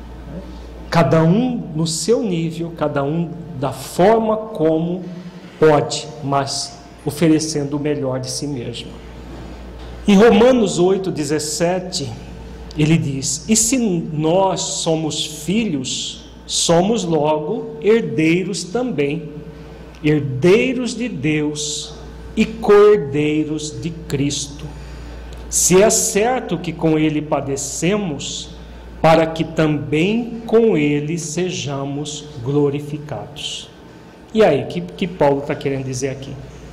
cada um no seu nível, cada um da forma como pode, mas oferecendo o melhor de si mesmo. Em Romanos oito, dezessete, ele diz: e se nós somos filhos, somos logo herdeiros também, herdeiros de Deus e co-herdeiros de Cristo, se é certo que com ele padecemos, para que também com ele sejamos glorificados. E aí, o que, que Paulo está querendo dizer aqui?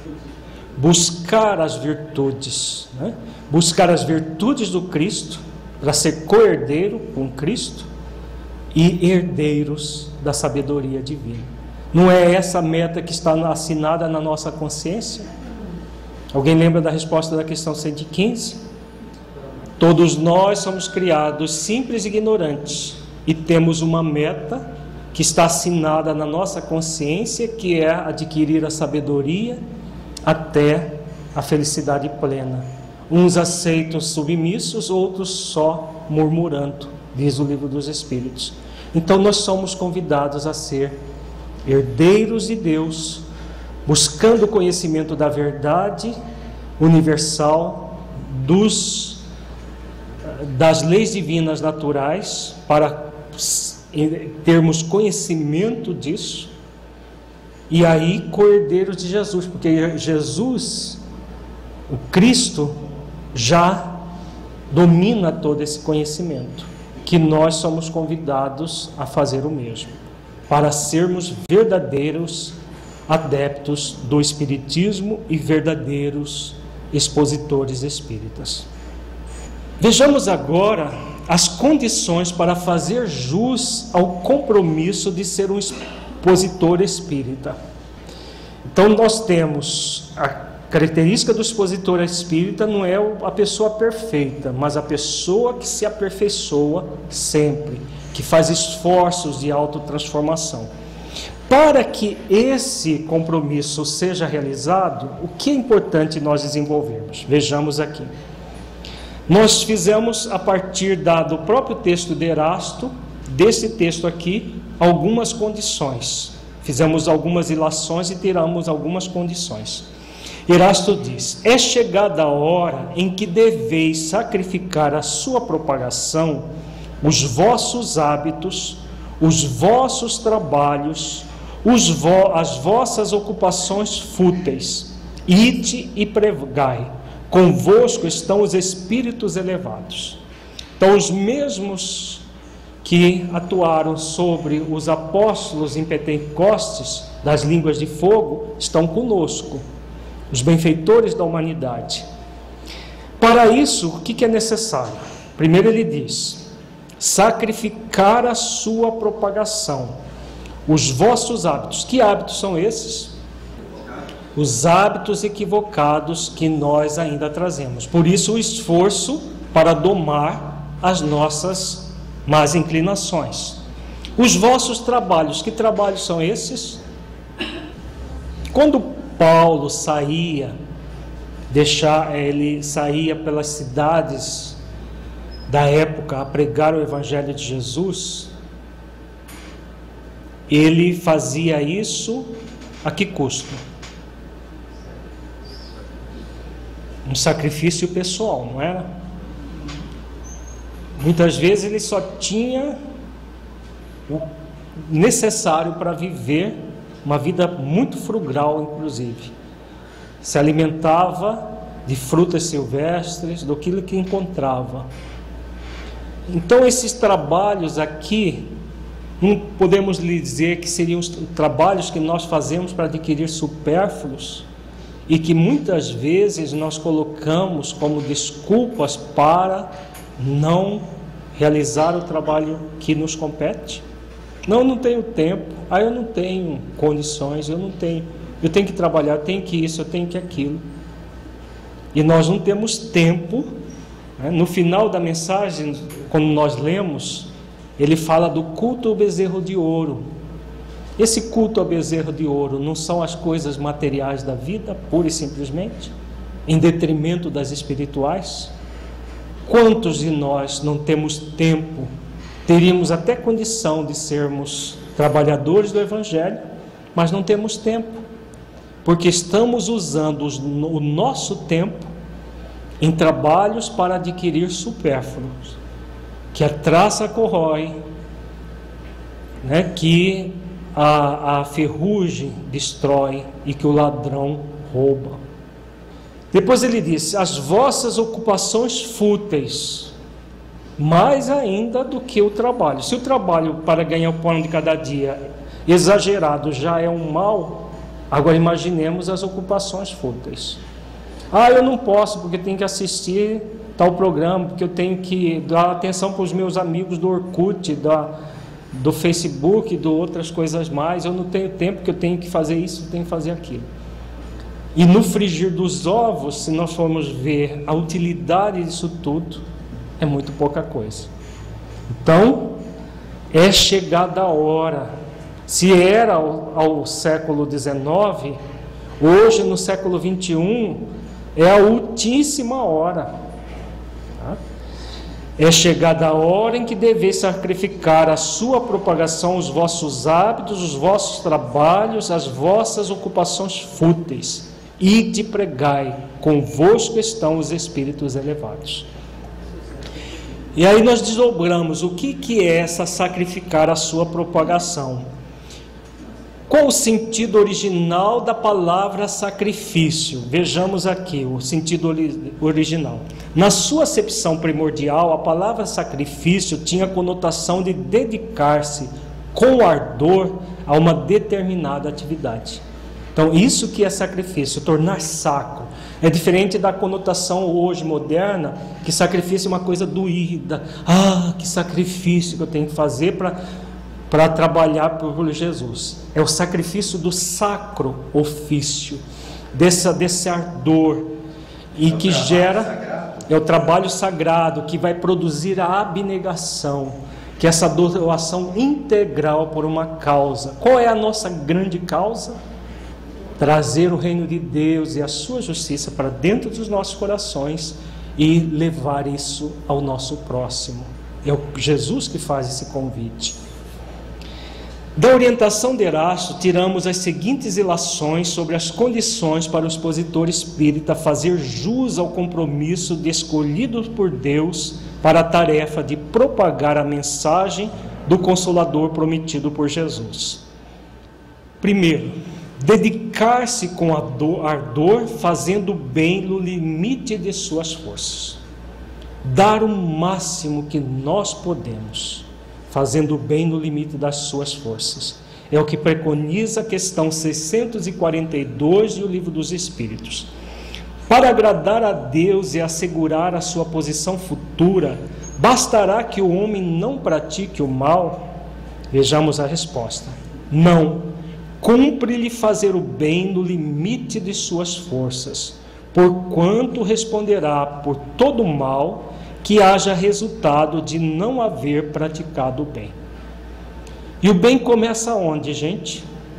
Buscar as virtudes, né? Buscar as virtudes do Cristo, para ser co-herdeiro com Cristo e herdeiros da sabedoria divina. Não é essa a meta que está assinada na nossa consciência? Alguém lembra da resposta da questão cento e quinze? Todos nós somos criados simples e ignorantes e temos uma meta que está assinada na nossa consciência, que é adquirir a sabedoria até a felicidade plena. Uns aceitam submissos, outros só murmurando, diz o livro dos Espíritos. Então nós somos convidados a ser herdeiros de Deus, buscando o conhecimento da verdade universal, dos, das leis divinas naturais, para termos conhecimento disso, E aí, cordeiros de Jesus, porque Jesus, o Cristo, já domina todo esse conhecimento, que nós somos convidados a fazer o mesmo, para sermos verdadeiros adeptos do Espiritismo e verdadeiros expositores espíritas. Vejamos agora as condições para fazer jus ao compromisso de ser um expositor espírita. Então nós temos a característica do expositor espírita, não é a pessoa perfeita, mas a pessoa que se aperfeiçoa sempre, que faz esforços de autotransformação. Para que esse compromisso seja realizado, o que é importante nós desenvolvermos? Vejamos aqui. Nós fizemos, a partir da, do próprio texto de Erasto, desse texto aqui, algumas condições. Fizemos algumas ilações e tiramos algumas condições. Erasto diz: é chegada a hora em que deveis sacrificar a sua propagação, os vossos hábitos, os vossos trabalhos, os vo as vossas ocupações fúteis. Ide e pregai, convosco estão os espíritos elevados. Então, os mesmos que atuaram sobre os apóstolos em Pentecostes, das línguas de fogo, estão conosco, os benfeitores da humanidade. Para isso, o que é necessário? Primeiro ele diz: sacrificar a sua propagação, os vossos hábitos. Que hábitos são esses? Os hábitos equivocados que nós ainda trazemos. Por isso o esforço para domar as nossas más inclinações. Os vossos trabalhos. Que trabalhos são esses? Quando Paulo saía, deixar, ele saía pelas cidades da época a pregar o Evangelho de Jesus, ele fazia isso a que custo? Um sacrifício pessoal, não era? Muitas vezes ele só tinha o necessário para viver uma vida muito frugal, inclusive. Se alimentava de frutas silvestres, daquilo que encontrava. Então esses trabalhos aqui, não podemos lhe dizer que seriam os trabalhos que nós fazemos para adquirir supérfluos e que muitas vezes nós colocamos como desculpas para não realizar o trabalho que nos compete. Não, eu não tenho tempo, ah, eu não tenho condições, eu não tenho, eu tenho que trabalhar, eu tenho que isso, eu tenho que aquilo. E nós não temos tempo, né? No final da mensagem, quando nós lemos, ele fala do culto ao bezerro de ouro. Esse culto ao bezerro de ouro não são as coisas materiais da vida, pura e simplesmente, em detrimento das espirituais? Quantos de nós não temos tempo, teríamos até condição de sermos trabalhadores do Evangelho, mas não temos tempo, porque estamos usando os, o nosso tempo em trabalhos para adquirir supérfluos, que a traça corrói, né, que a, a ferrugem destrói e que o ladrão rouba. Depois ele diz: as vossas ocupações fúteis, mais ainda do que o trabalho. Se o trabalho para ganhar o pão de cada dia exagerado já é um mal, agora imaginemos as ocupações fúteis. Ah, eu não posso porque tenho que assistir tal programa, porque eu tenho que dar atenção para os meus amigos do Orkut, da, do Facebook, de outras coisas mais. Eu não tenho tempo porque eu tenho que fazer isso, eu tenho que fazer aquilo. E no frigir dos ovos, se nós formos ver a utilidade disso tudo, é muito pouca coisa. Então, é chegada a hora. Se era ao, ao século dezenove, hoje no século vinte e um, é a ultíssima hora. Tá? É chegada a hora em que deveis sacrificar a sua propagação, os vossos hábitos, os vossos trabalhos, as vossas ocupações fúteis. Ide pregai, convosco estão os espíritos elevados. E aí nós desdobramos o que, que é essa sacrificar a sua propagação. Qual o sentido original da palavra sacrifício? Vejamos aqui o sentido original. Na sua acepção primordial, a palavra sacrifício tinha a conotação de dedicar-se com ardor a uma determinada atividade. Então, isso que é sacrifício, tornar sacro. É diferente da conotação hoje moderna, que sacrifício é uma coisa doída. Ah, que sacrifício que eu tenho que fazer para para trabalhar por Jesus. É o sacrifício do sacro ofício, desse, desse ardor, e que gera, é o trabalho sagrado, que vai produzir a abnegação, que é essa doação integral por uma causa. Qual é a nossa grande causa? Trazer o reino de Deus e a sua justiça para dentro dos nossos corações e levar isso ao nosso próximo. É o Jesus que faz esse convite. Da orientação de Erasto, tiramos as seguintes ilações sobre as condições para o expositor espírita fazer jus ao compromisso de escolhidos por Deus para a tarefa de propagar a mensagem do Consolador prometido por Jesus. Primeiro, dedicar-se com ardor, fazendo bem no limite de suas forças. Dar o máximo que nós podemos, fazendo bem no limite das suas forças. É o que preconiza a questão seiscentos e quarenta e dois do Livro dos Espíritos. Para agradar a Deus e assegurar a sua posição futura, bastará que o homem não pratique o mal? Vejamos a resposta. Não. Cumpre-lhe fazer o bem no limite de suas forças, porquanto responderá por todo o mal que haja resultado de não haver praticado o bem. E o bem começa onde, gente?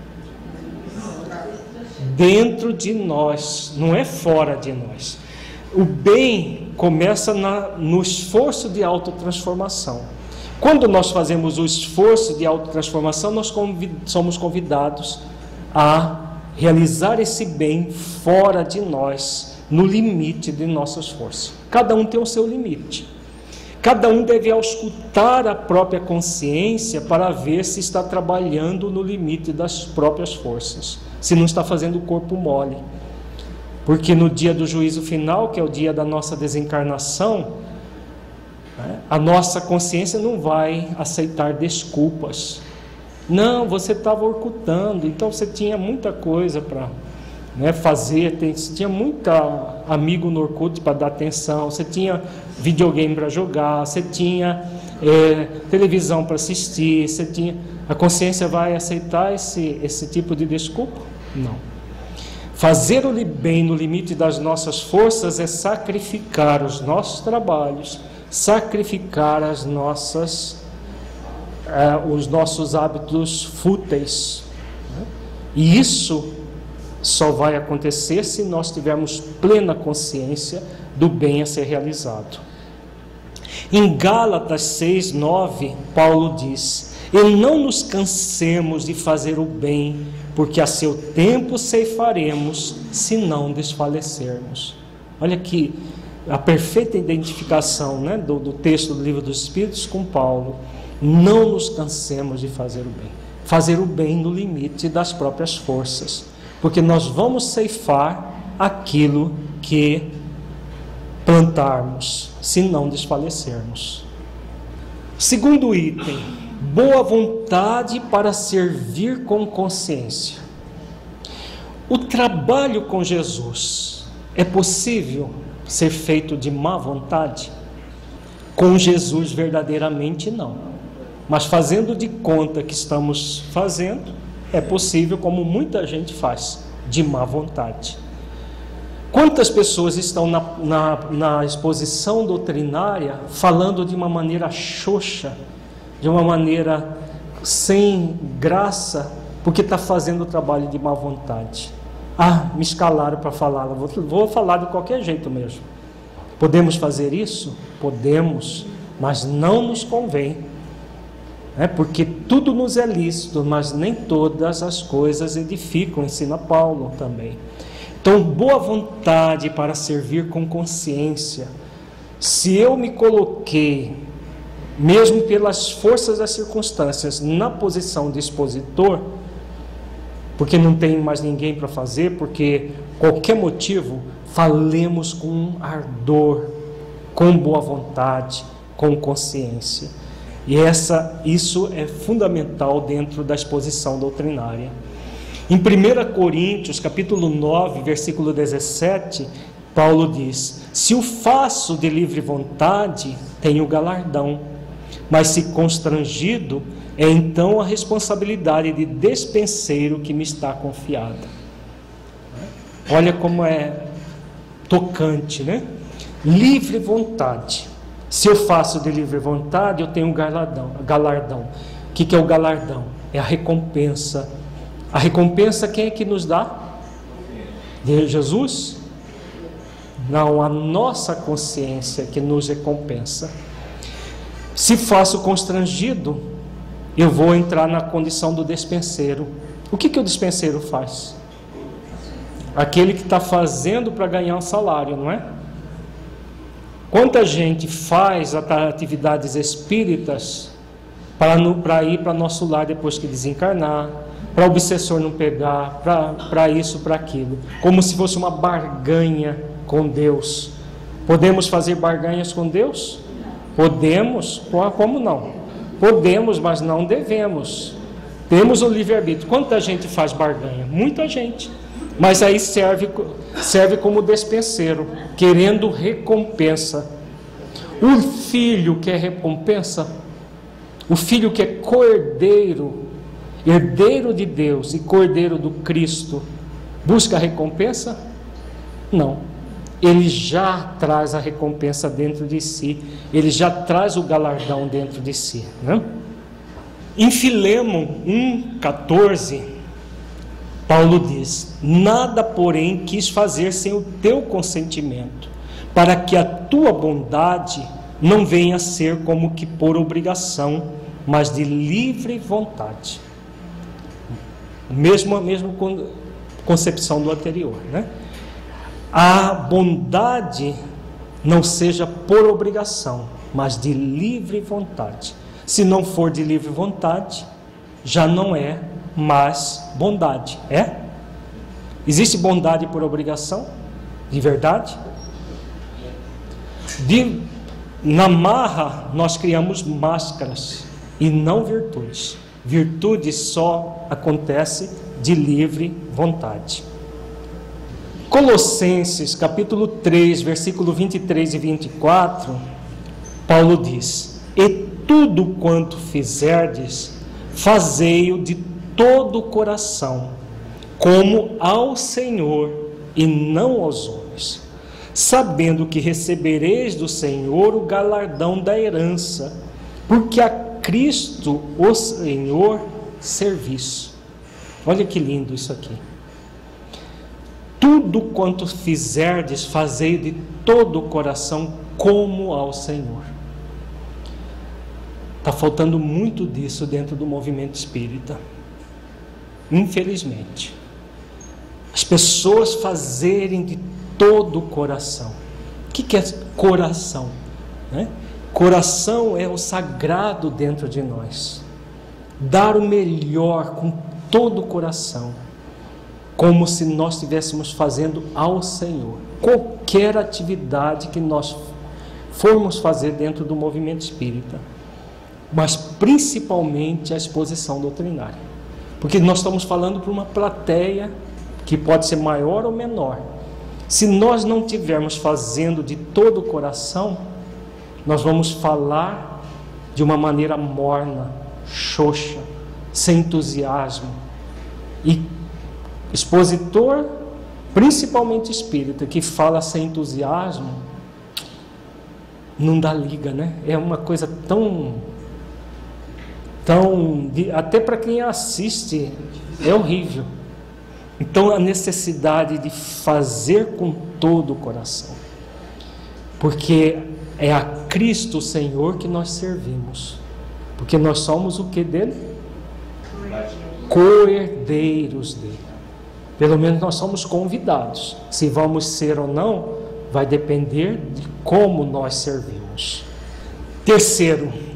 Dentro de nós, não é fora de nós. O bem começa na, no esforço de autotransformação. Quando nós fazemos o esforço de autotransformação, nós convid, somos convidados a realizar esse bem fora de nós, no limite de nossas forças. Cada um tem o seu limite. Cada um deve auscultar a própria consciência para ver se está trabalhando no limite das próprias forças, se não está fazendo o corpo mole. Porque no dia do juízo final, que é o dia da nossa desencarnação, a nossa consciência não vai aceitar desculpas. Não, você estava ocultando, então você tinha muita coisa para Né, fazer, tem, você tinha muito amigo no Orkut para dar atenção, você tinha videogame para jogar, você tinha é, televisão para assistir, você tinha... A consciência vai aceitar esse, esse tipo de desculpa? Não. Fazer o bem no limite das nossas forças é sacrificar os nossos trabalhos, sacrificar as nossas, é, os nossos hábitos fúteis. Né? E isso só vai acontecer se nós tivermos plena consciência do bem a ser realizado. Em Gálatas seis, nove, Paulo diz: e não nos cansemos de fazer o bem, porque a seu tempo ceifaremos, se não desfalecermos. Olha aqui a perfeita identificação, né, do, do texto do Livro dos Espíritos com Paulo. Não nos cansemos de fazer o bem. Fazer o bem no limite das próprias forças, porque nós vamos ceifar aquilo que plantarmos, se não desfalecermos. Segundo item, boa vontade para servir com consciência. O trabalho com Jesus é possível ser feito de má vontade? Com Jesus verdadeiramente não, mas fazendo de conta que estamos fazendo, é possível, como muita gente faz, de má vontade. Quantas pessoas estão na, na, na exposição doutrinária falando de uma maneira xoxa, de uma maneira sem graça, porque está fazendo o trabalho de má vontade? Ah, me escalaram para falar, vou, vou falar de qualquer jeito mesmo. Podemos fazer isso? Podemos, mas não nos convém. É porque tudo nos é lícito, mas nem todas as coisas edificam, ensina Paulo também. Então, boa vontade para servir com consciência. Se eu me coloquei, mesmo pelas forças das circunstâncias, na posição de expositor, porque não tem mais ninguém para fazer, porque qualquer motivo, falemos com ardor, com boa vontade, com consciência. E essa, isso é fundamental dentro da exposição doutrinária. Em primeira Coríntios, capítulo nove, versículo dezessete, Paulo diz: se o faço de livre vontade, tenho galardão, mas se constrangido, é então a responsabilidade de despenseiro que me está confiada. Olha como é tocante, né? Livre vontade. Se eu faço de livre vontade, eu tenho galardão. galardão. O que, que é o galardão? É a recompensa. A recompensa quem é que nos dá? De Jesus? Não, a nossa consciência que nos recompensa. Se faço constrangido, eu vou entrar na condição do despenseiro. O que, que o despenseiro faz? Aquele que está fazendo para ganhar um salário, não é? Quanta gente faz atividades espíritas para ir para nosso lar depois que desencarnar, para o obsessor não pegar, para isso, para aquilo, como se fosse uma barganha com Deus. Podemos fazer barganhas com Deus? Podemos, como não? Podemos, mas não devemos. Temos o livre-arbítrio. Quanta gente faz barganha? Muita gente. Mas aí serve, serve como despenseiro, querendo recompensa. O filho quer recompensa? O filho que é cordeiro, herdeiro de Deus e cordeiro do Cristo, busca recompensa? Não. Ele já traz a recompensa dentro de si, ele já traz o galardão dentro de si, né? Em Filemon um, catorze, Paulo diz: nada, porém, quis fazer sem o teu consentimento, para que a tua bondade não venha a ser como que por obrigação, mas de livre vontade. Mesmo a mesma concepção do anterior, né? A bondade não seja por obrigação, mas de livre vontade. Se não for de livre vontade, já não é mais bondade, é? Existe bondade por obrigação? De verdade? De, na marra, nós criamos máscaras e não virtudes. Virtude só acontece de livre vontade. Colossenses, capítulo três, versículo vinte e três e vinte e quatro, Paulo diz: e tudo quanto fizerdes, fazei-o de todo o coração, como ao Senhor e não aos homens, sabendo que recebereis do Senhor o galardão da herança, porque a Cristo, o Senhor, servis. Olha que lindo isso aqui. Tudo quanto fizerdes, fazei de todo o coração, como ao Senhor. Está faltando muito disso dentro do movimento espírita, infelizmente. As pessoas fazerem de todo o coração. O que, que é coração? Né? Coração é o sagrado dentro de nós. Dar o melhor com todo o coração, como se nós estivéssemos fazendo ao Senhor. Qualquer atividade que nós formos fazer dentro do movimento espírita, mas principalmente a exposição doutrinária, porque nós estamos falando para uma plateia que pode ser maior ou menor. Se nós não estivermos fazendo de todo o coração, nós vamos falar de uma maneira morna, xoxa, sem entusiasmo. E expositor, principalmente espírita, que fala sem entusiasmo, não dá liga, né? É uma coisa tão, tão, até para quem assiste, é horrível. Então a necessidade de fazer com todo o coração, porque é a Cristo Senhor que nós servimos, porque nós somos o que dele? Co-herdeiros dele. Pelo menos nós somos convidados. Se vamos ser ou não, vai depender de como nós servimos. Terceiro,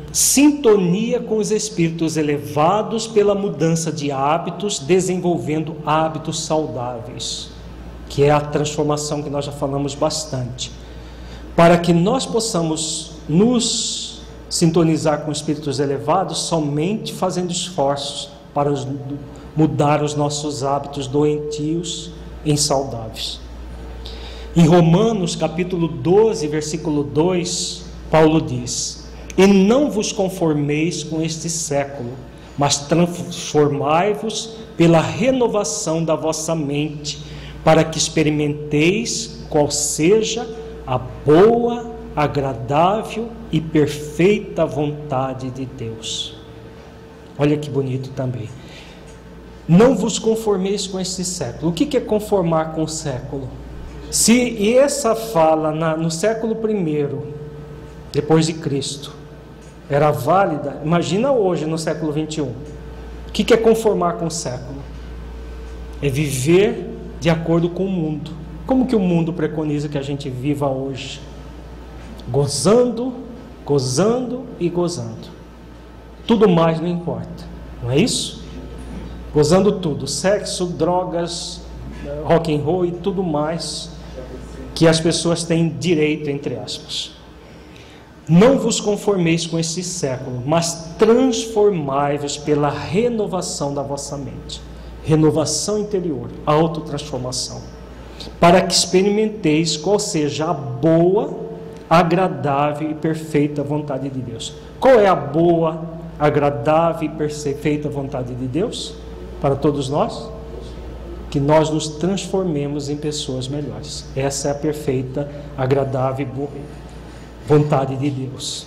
sintonia com os espíritos elevados pela mudança de hábitos, desenvolvendo hábitos saudáveis, que é a transformação que nós já falamos bastante, para que nós possamos nos sintonizar com espíritos elevados somente fazendo esforços para os, mudar os nossos hábitos doentios em saudáveis. Em Romanos capítulo doze, versículo dois, Paulo diz: e não vos conformeis com este século, mas transformai-vos pela renovação da vossa mente, para que experimenteis qual seja a boa, agradável e perfeita vontade de Deus. Olha que bonito também. Não vos conformeis com este século. O que é conformar com o século? Se essa fala na, no século primeiro, depois de Cristo, era válida, imagina hoje no século vinte e um. O que é conformar com o século? É viver de acordo com o mundo. Como que o mundo preconiza que a gente viva hoje? Gozando, gozando e gozando. Tudo mais não importa, não é isso? Gozando tudo, sexo, drogas, rock and roll e tudo mais que as pessoas têm direito, entre aspas. Não vos conformeis com este século, mas transformai-vos pela renovação da vossa mente. Renovação interior, autotransformação, para que experimenteis qual seja a boa, agradável e perfeita vontade de Deus. Qual é a boa, agradável e perfeita vontade de Deus para todos nós? Que nós nos transformemos em pessoas melhores. Essa é a perfeita, agradável e boa vontade de Deus.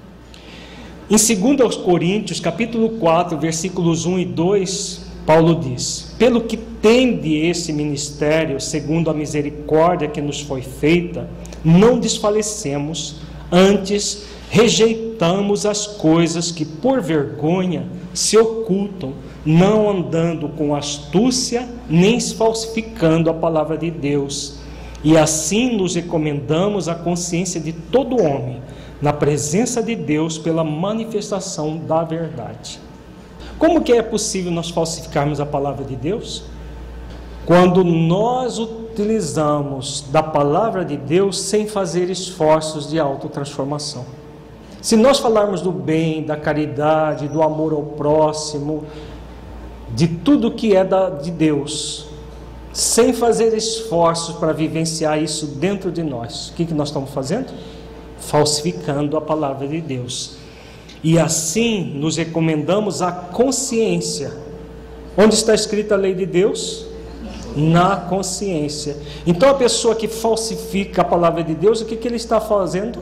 Em dois Coríntios, capítulo quatro, versículos um e dois, Paulo diz: pelo que tende esse ministério, segundo a misericórdia que nos foi feita, não desfalecemos, antes rejeitamos as coisas que por vergonha se ocultam, não andando com astúcia, nem falsificando a palavra de Deus. E assim nos recomendamos à consciência de todo homem, na presença de Deus, pela manifestação da verdade. Como que é possível nós falsificarmos a palavra de Deus? Quando nós utilizamos da palavra de Deus sem fazer esforços de autotransformação. Se nós falarmos do bem, da caridade, do amor ao próximo, de tudo que é da, de Deus, sem fazer esforços para vivenciar isso dentro de nós, o que, que nós estamos fazendo? Falsificando a palavra de Deus. E assim nos recomendamos à consciência. Onde está escrita a lei de Deus? Na consciência. Então a pessoa que falsifica a palavra de Deus, o que, que ele está fazendo?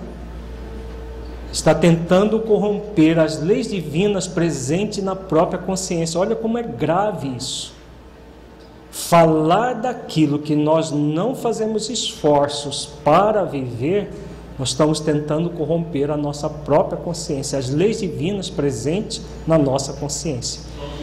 Está tentando corromper as leis divinas presentes na própria consciência. Olha como é grave isso. Falar daquilo que nós não fazemos esforços para viver, nós estamos tentando corromper a nossa própria consciência, as leis divinas presentes na nossa consciência.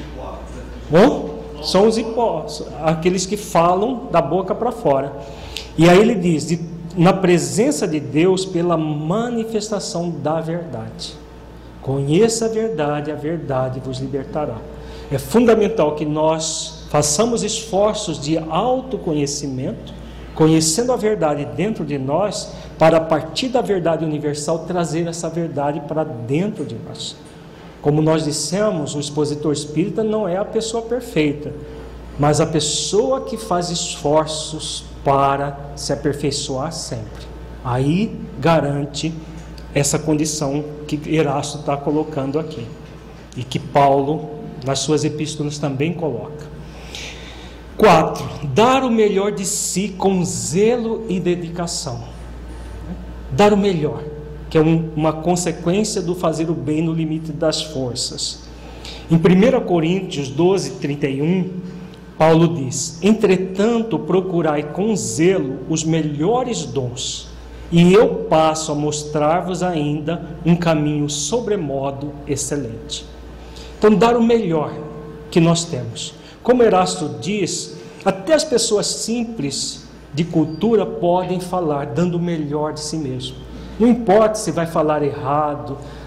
Bom, são os hipócritas, aqueles que falam da boca para fora. E aí ele diz, de, na presença de Deus, pela manifestação da verdade. Conheça a verdade, a verdade vos libertará. É fundamental que nós façamos esforços de autoconhecimento, conhecendo a verdade dentro de nós, para a partir da verdade universal trazer essa verdade para dentro de nós. Como nós dissemos, o expositor espírita não é a pessoa perfeita, mas a pessoa que faz esforços para se aperfeiçoar sempre. Aí garante essa condição que Erasto está colocando aqui, e que Paulo, nas suas epístolas, também coloca. quatro. Dar o melhor de si com zelo e dedicação. Dar o melhor, que é um, uma consequência do fazer o bem no limite das forças. Em primeira Coríntios doze, trinta e um, Paulo diz: entretanto, procurai com zelo os melhores dons, e eu passo a mostrar-vos ainda um caminho sobremodo excelente. Então, dar o melhor que nós temos. Como Erasto diz, até as pessoas simples de cultura podem falar dando o melhor de si mesmo. Não importa se vai falar errado,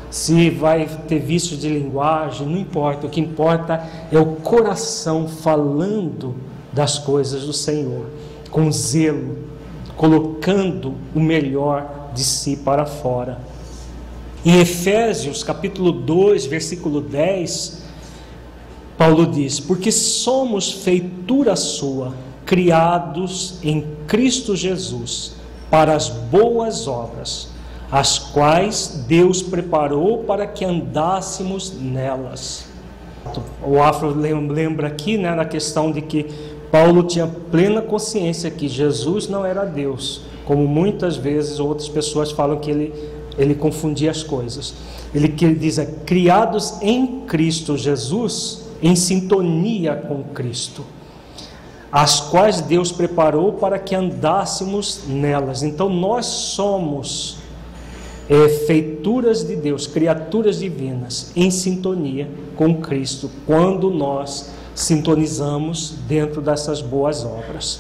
se vai ter vícios de linguagem, não importa. O que importa é o coração falando das coisas do Senhor, com zelo, colocando o melhor de si para fora. Em Efésios capítulo dois, versículo dez, Paulo diz: porque somos feitura sua, criados em Cristo Jesus, para as boas obras, as quais Deus preparou para que andássemos nelas. O Afro lembra aqui, né, na questão de que Paulo tinha plena consciência que Jesus não era Deus, como muitas vezes outras pessoas falam que ele, ele confundia as coisas. Ele que diz, é, criados em Cristo Jesus, em sintonia com Cristo, as quais Deus preparou para que andássemos nelas. Então nós somos é, feituras de Deus, criaturas divinas, em sintonia com Cristo, quando nós sintonizamos dentro dessas boas obras.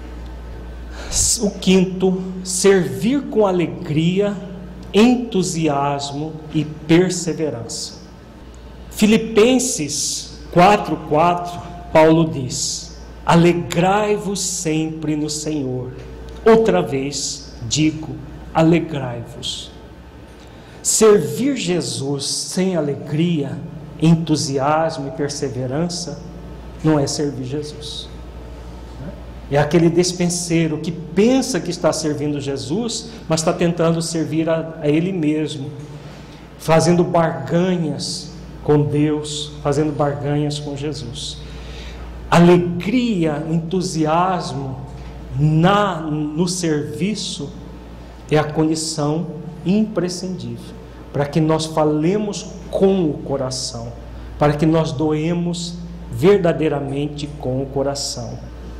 O quinto, servir com alegria, entusiasmo e perseverança. Filipenses quatro, quatro, Paulo diz: alegrai-vos sempre no Senhor. Outra vez digo, alegrai-vos. Servir Jesus sem alegria, entusiasmo e perseverança não é servir Jesus. É aquele despenseiro que pensa que está servindo Jesus, mas está tentando servir a, a Ele mesmo, fazendo barganhas com Deus, fazendo barganhas com Jesus. Alegria, entusiasmo na, no serviço é a condição imprescindível para que nós falemos com o coração, para que nós doemos verdadeiramente com o coração.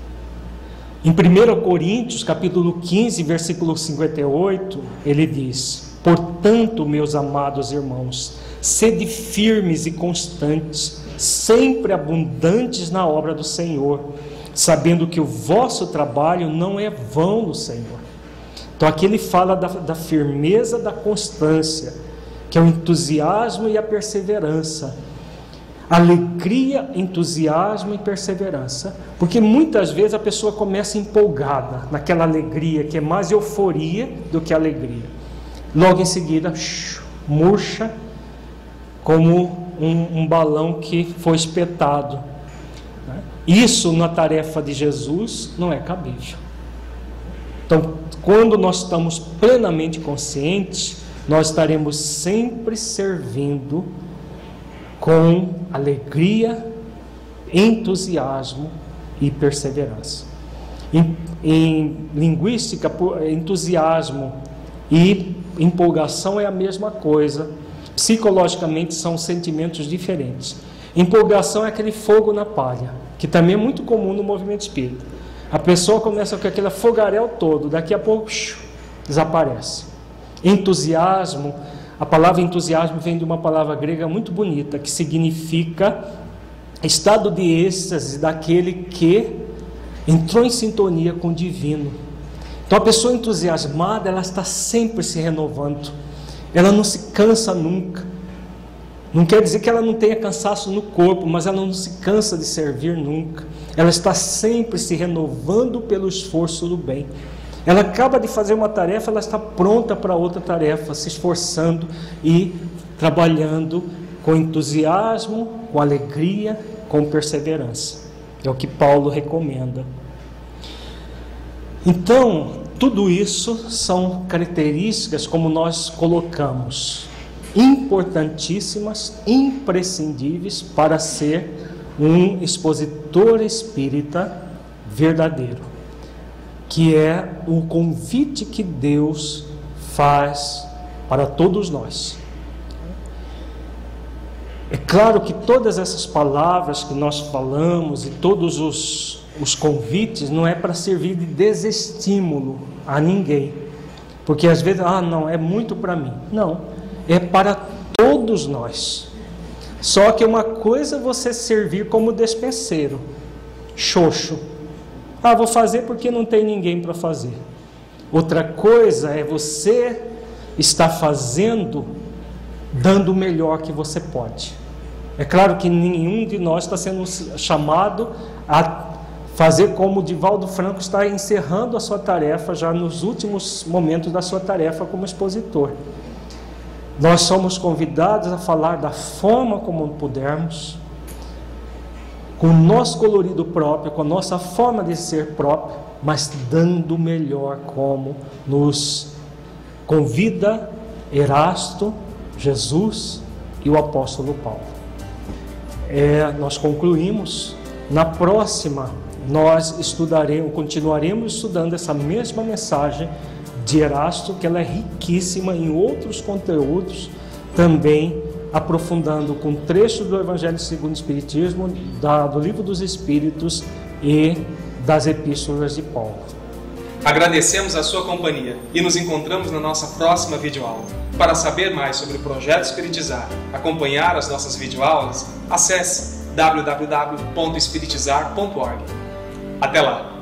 Em primeira Coríntios, capítulo quinze, versículo cinquenta e oito, ele diz: portanto, meus amados irmãos, sede firmes e constantes, sempre abundantes na obra do Senhor, sabendo que o vosso trabalho não é vão no Senhor. Então aqui ele fala da, da firmeza, da constância, que é o entusiasmo e a perseverança. Alegria, entusiasmo e perseverança, porque muitas vezes a pessoa começa empolgada naquela alegria que é mais euforia do que alegria, logo em seguida murcha como um, um balão que foi espetado. Isso na tarefa de Jesus não é cabível. Então, quando nós estamos plenamente conscientes, nós estaremos sempre servindo com alegria, entusiasmo e perseverança. Em, em linguística, entusiasmo e empolgação é a mesma coisa. Psicologicamente são sentimentos diferentes. Empolgação é aquele fogo na palha, que também é muito comum no movimento espírita. A pessoa começa com aquele fogaréu todo, daqui a pouco shoo, desaparece. Entusiasmo, a palavra entusiasmo vem de uma palavra grega muito bonita, que significa estado de êxtase daquele que entrou em sintonia com o divino. Então a pessoa entusiasmada, ela está sempre se renovando, ela não se cansa nunca. Não quer dizer que ela não tenha cansaço no corpo, mas ela não se cansa de servir nunca. Ela está sempre se renovando pelo esforço do bem. Ela acaba de fazer uma tarefa, ela está pronta para outra tarefa, se esforçando e trabalhando com entusiasmo, com alegria, com perseverança. É o que Paulo recomenda. Então, tudo isso são características, como nós colocamos, importantíssimas, imprescindíveis para ser um expositor espírita verdadeiro, que é o convite que Deus faz para todos nós. É claro que todas essas palavras que nós falamos e todos os, os convites não é para servir de desestímulo a ninguém, porque às vezes, ah não, é muito para mim. Não, é para todos nós. Só que uma coisa é você servir como despenseiro, xoxo. Ah, vou fazer porque não tem ninguém para fazer. Outra coisa é você estar fazendo dando o melhor que você pode. É claro que nenhum de nós está sendo chamado a fazer como o Divaldo Franco está encerrando a sua tarefa, já nos últimos momentos da sua tarefa como expositor. Nós somos convidados a falar da forma como pudermos, com o nosso colorido próprio, com a nossa forma de ser própria, mas dando o melhor, como nos convida Erasto, Jesus e o apóstolo Paulo. É, nós concluímos. Na próxima, nós estudaremos, continuaremos estudando essa mesma mensagem de Erasto, que ela é riquíssima em outros conteúdos, também aprofundando com trechos do Evangelho segundo o Espiritismo, da, do Livro dos Espíritos e das Epístolas de Paulo. Agradecemos a sua companhia e nos encontramos na nossa próxima videoaula. Para saber mais sobre o Projeto Espiritizar, acompanhar as nossas videoaulas, acesse w w w ponto espiritizar ponto org. Até lá!